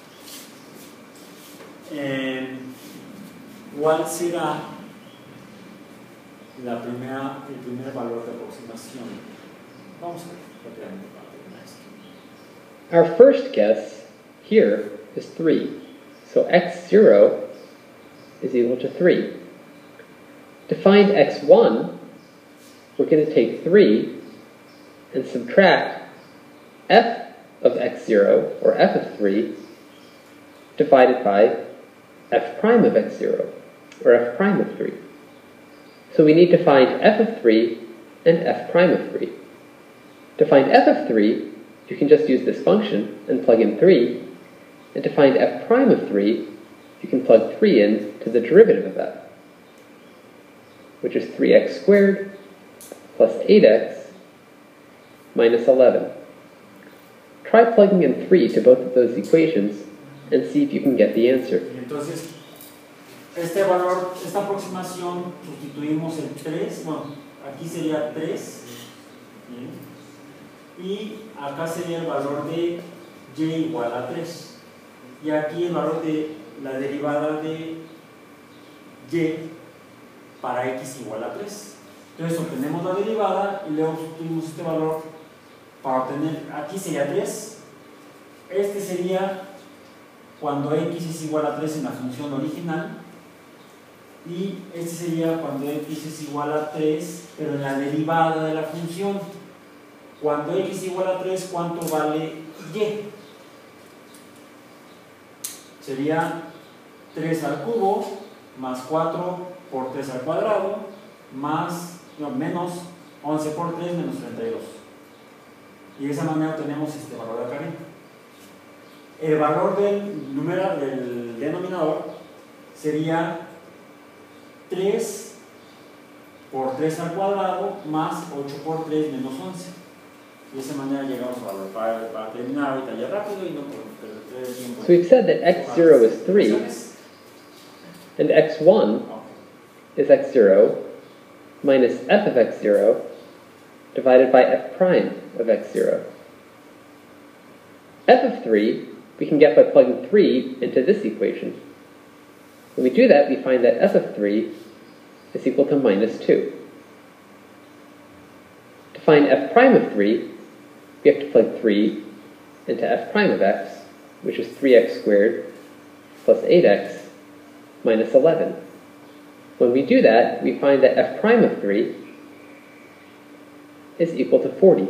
S1: Eh, ¿Cuál será la primera, el primer valor de aproximación? Vamos a ver rápidamente para terminar esto.
S3: Our first guess here is three. So x zero is equal to three. To find x one, we're going to take three and subtract f of x zero, or f of three, divided by f prime of x zero, or f prime of three. So we need to find f of three and f prime of three. To find f of three, you can just use this function and plug in three, and to find f prime of three, you can plug three in to the derivative of f, which is three x squared plus eight x minus eleven. Try plugging in three to both of those equations and see if you can get the answer.
S1: Entonces, este valor, esta aproximación, sustituimos el tres, bueno, aquí sería tres, ¿bien? Y acá sería el valor de y igual a tres. Y aquí el valor de la derivada de y para x igual a tres. Entonces obtenemos la derivada y luego sustituimos este valor para obtener, aquí sería tres, este sería cuando x es igual a tres en la función original, y este sería cuando x es igual a tres, pero en la derivada de la función. Cuando x es igual a tres, ¿cuánto vale y? Sería tres al cubo, más cuatro por tres al cuadrado, más, no, menos once por tres, menos treinta y dos. Y de esa manera tenemos este valor de acá arriba. El valor del, número, del denominador sería tres por tres al cuadrado más ocho por tres menos once. Y de esa manera llegamos al valor. Para, para terminar ahorita ya rápido y no por perder tiempo.
S3: So we've said that x zero is three, and x one is x zero minus f of x zero divided by f prime of x zero. F of three we can get by plugging three into this equation. When we do that, we find that f of three is equal to minus two. To find f prime of three, we have to plug three into f prime of x, which is three x squared plus eight x minus eleven. When we do that, we find that f prime of three is equal to forty.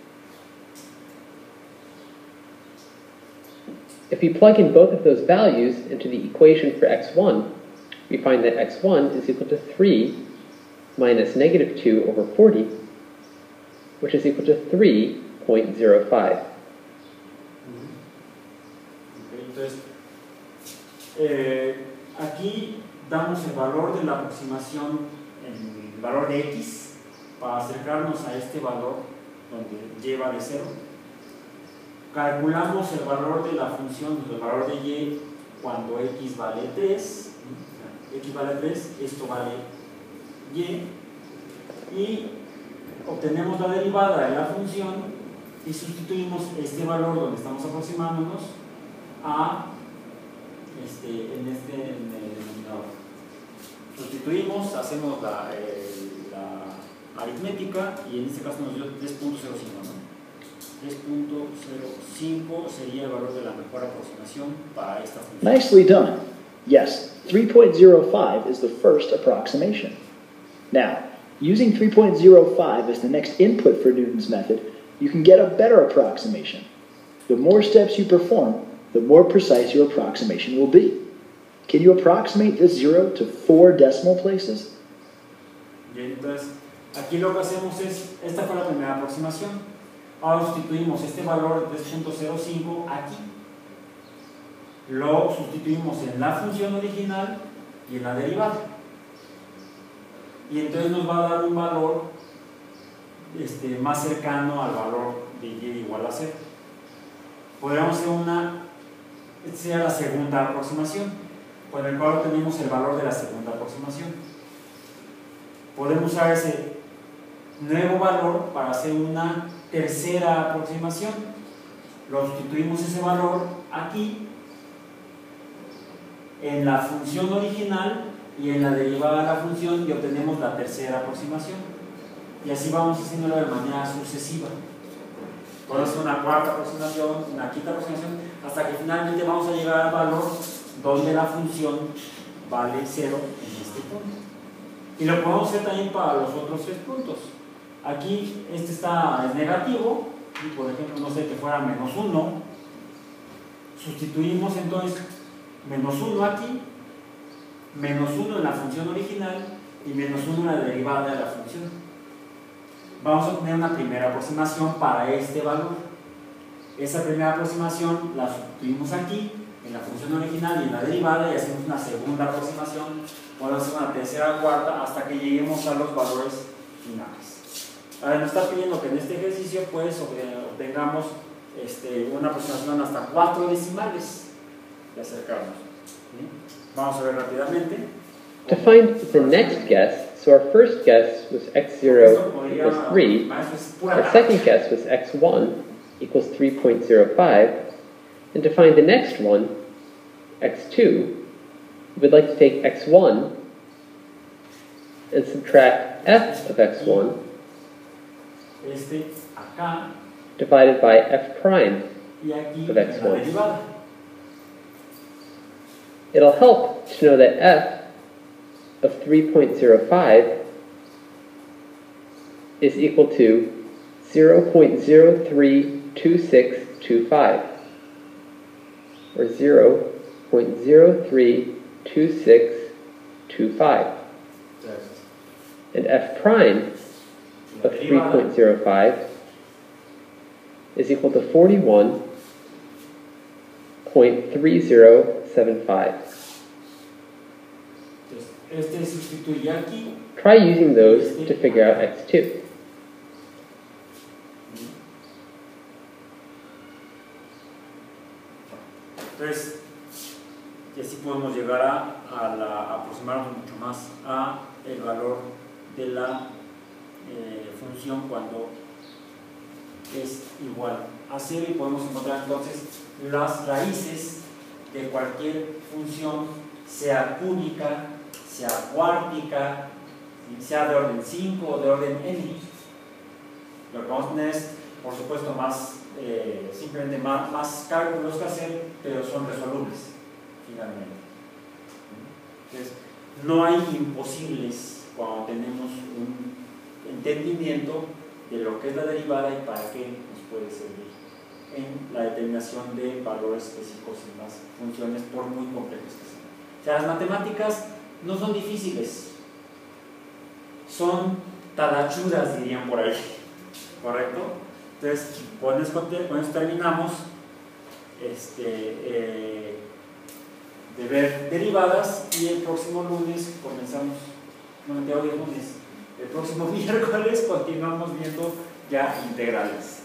S3: If we plug in both of those values into the equation for x one, we find that x one is equal to three minus negative two over forty, which is equal to three point zero five.
S1: Okay, entonces, eh, aquí damos el valor de la aproximación, el valor de x, para acercarnos a este valor donde y vale cero. Calculamos el valor de la función, el valor de y cuando x vale tres, x vale tres, esto vale y, y obtenemos la derivada de la función y sustituimos este valor donde estamos aproximándonos a este, en este en el denominador. Sustituimos, hacemos la, eh, la aritmética y en este caso nos dio tres punto cero cinco, ¿no? tres punto cero cinco sería el valor de la mejor aproximación para esta función.
S2: Nicely done. Yes, three point zero five is the first approximation. Now, using three point zero five as the next input for Newton's method, you can get a better approximation. The more steps you perform, the more precise your approximation will be. Can you approximate this zero to four decimal places?
S1: Bien, entonces, aquí lo que hacemos es, esta fue la primera aproximación. Ahora sustituimos este valor de tres punto cero cinco aquí. Lo sustituimos en la función original y en la derivada. Y entonces nos va a dar un valor este, más cercano al valor de y igual a cero. Podríamos hacer una, esta sería la segunda aproximación, por el cual obtenemos el valor de la segunda aproximación. Podemos usar ese nuevo valor para hacer una tercera aproximación. Lo sustituimos ese valor aquí en la función original y en la derivada de la función y obtenemos la tercera aproximación. Y así vamos haciéndolo de manera sucesiva. Podemos hacer una cuarta aproximación, una quinta aproximación, hasta que finalmente vamos a llegar al valor donde la función vale cero en este punto. Y lo podemos hacer también para los otros tres puntos. Aquí este está es negativo, y por ejemplo, no sé, que fuera menos uno. Sustituimos entonces menos uno aquí, menos uno en la función original y menos uno en la derivada de la función. Vamos a tener una primera aproximación para este valor. Esa primera aproximación la sustituimos aquí, en la función original y en la derivada, y hacemos una segunda aproximación, podemos hacer una tercera, cuarta, hasta que lleguemos a los valores finales. Ahora nos está pidiendo que en este ejercicio pues obtengamos este, una aproximación hasta cuatro decimales de acercarnos. ¿Sí? Vamos a ver rápidamente.
S3: To find the next guess, so our first guess was x zero equals three, our second guess was x one equals three point zero five, and to find the next one, x two, we'd like to take x one and subtract f of x one
S1: este acá
S3: divided by f prime
S1: y aquí
S3: of x
S1: la
S3: one.
S1: derivada.
S3: It'll help to know that f of three point zero five is equal to zero point zero three two six two five, or zero point zero three two six two five. And f prime of three point zero five is equal to forty-one point three zero seven five.
S1: Este sustituye aquí.
S3: Try using those to figure out x two.
S1: Entonces, y así podemos llegar a, a, la, a aproximarnos mucho más a el valor de la eh, función cuando es igual a cero, y podemos encontrar entonces las raíces de cualquier función, sea cúbica, sea cuártica, sea de orden cinco o de orden n. Lo que vamos a tener es, por supuesto, más eh, simplemente más, más cálculos que hacer, pero son resolubles finalmente. Entonces, no hay imposibles cuando tenemos un entendimiento de lo que es la derivada y para qué nos puede servir en la determinación de valores específicos en las funciones, por muy complejos que sean. O sea, las matemáticas no son difíciles, son talachuras, dirían por ahí, ¿correcto? Entonces, con esto, con esto terminamos. Este, eh, de ver derivadas y el próximo lunes comenzamos, no me hoy es lunes, el próximo miércoles continuamos viendo ya integrales.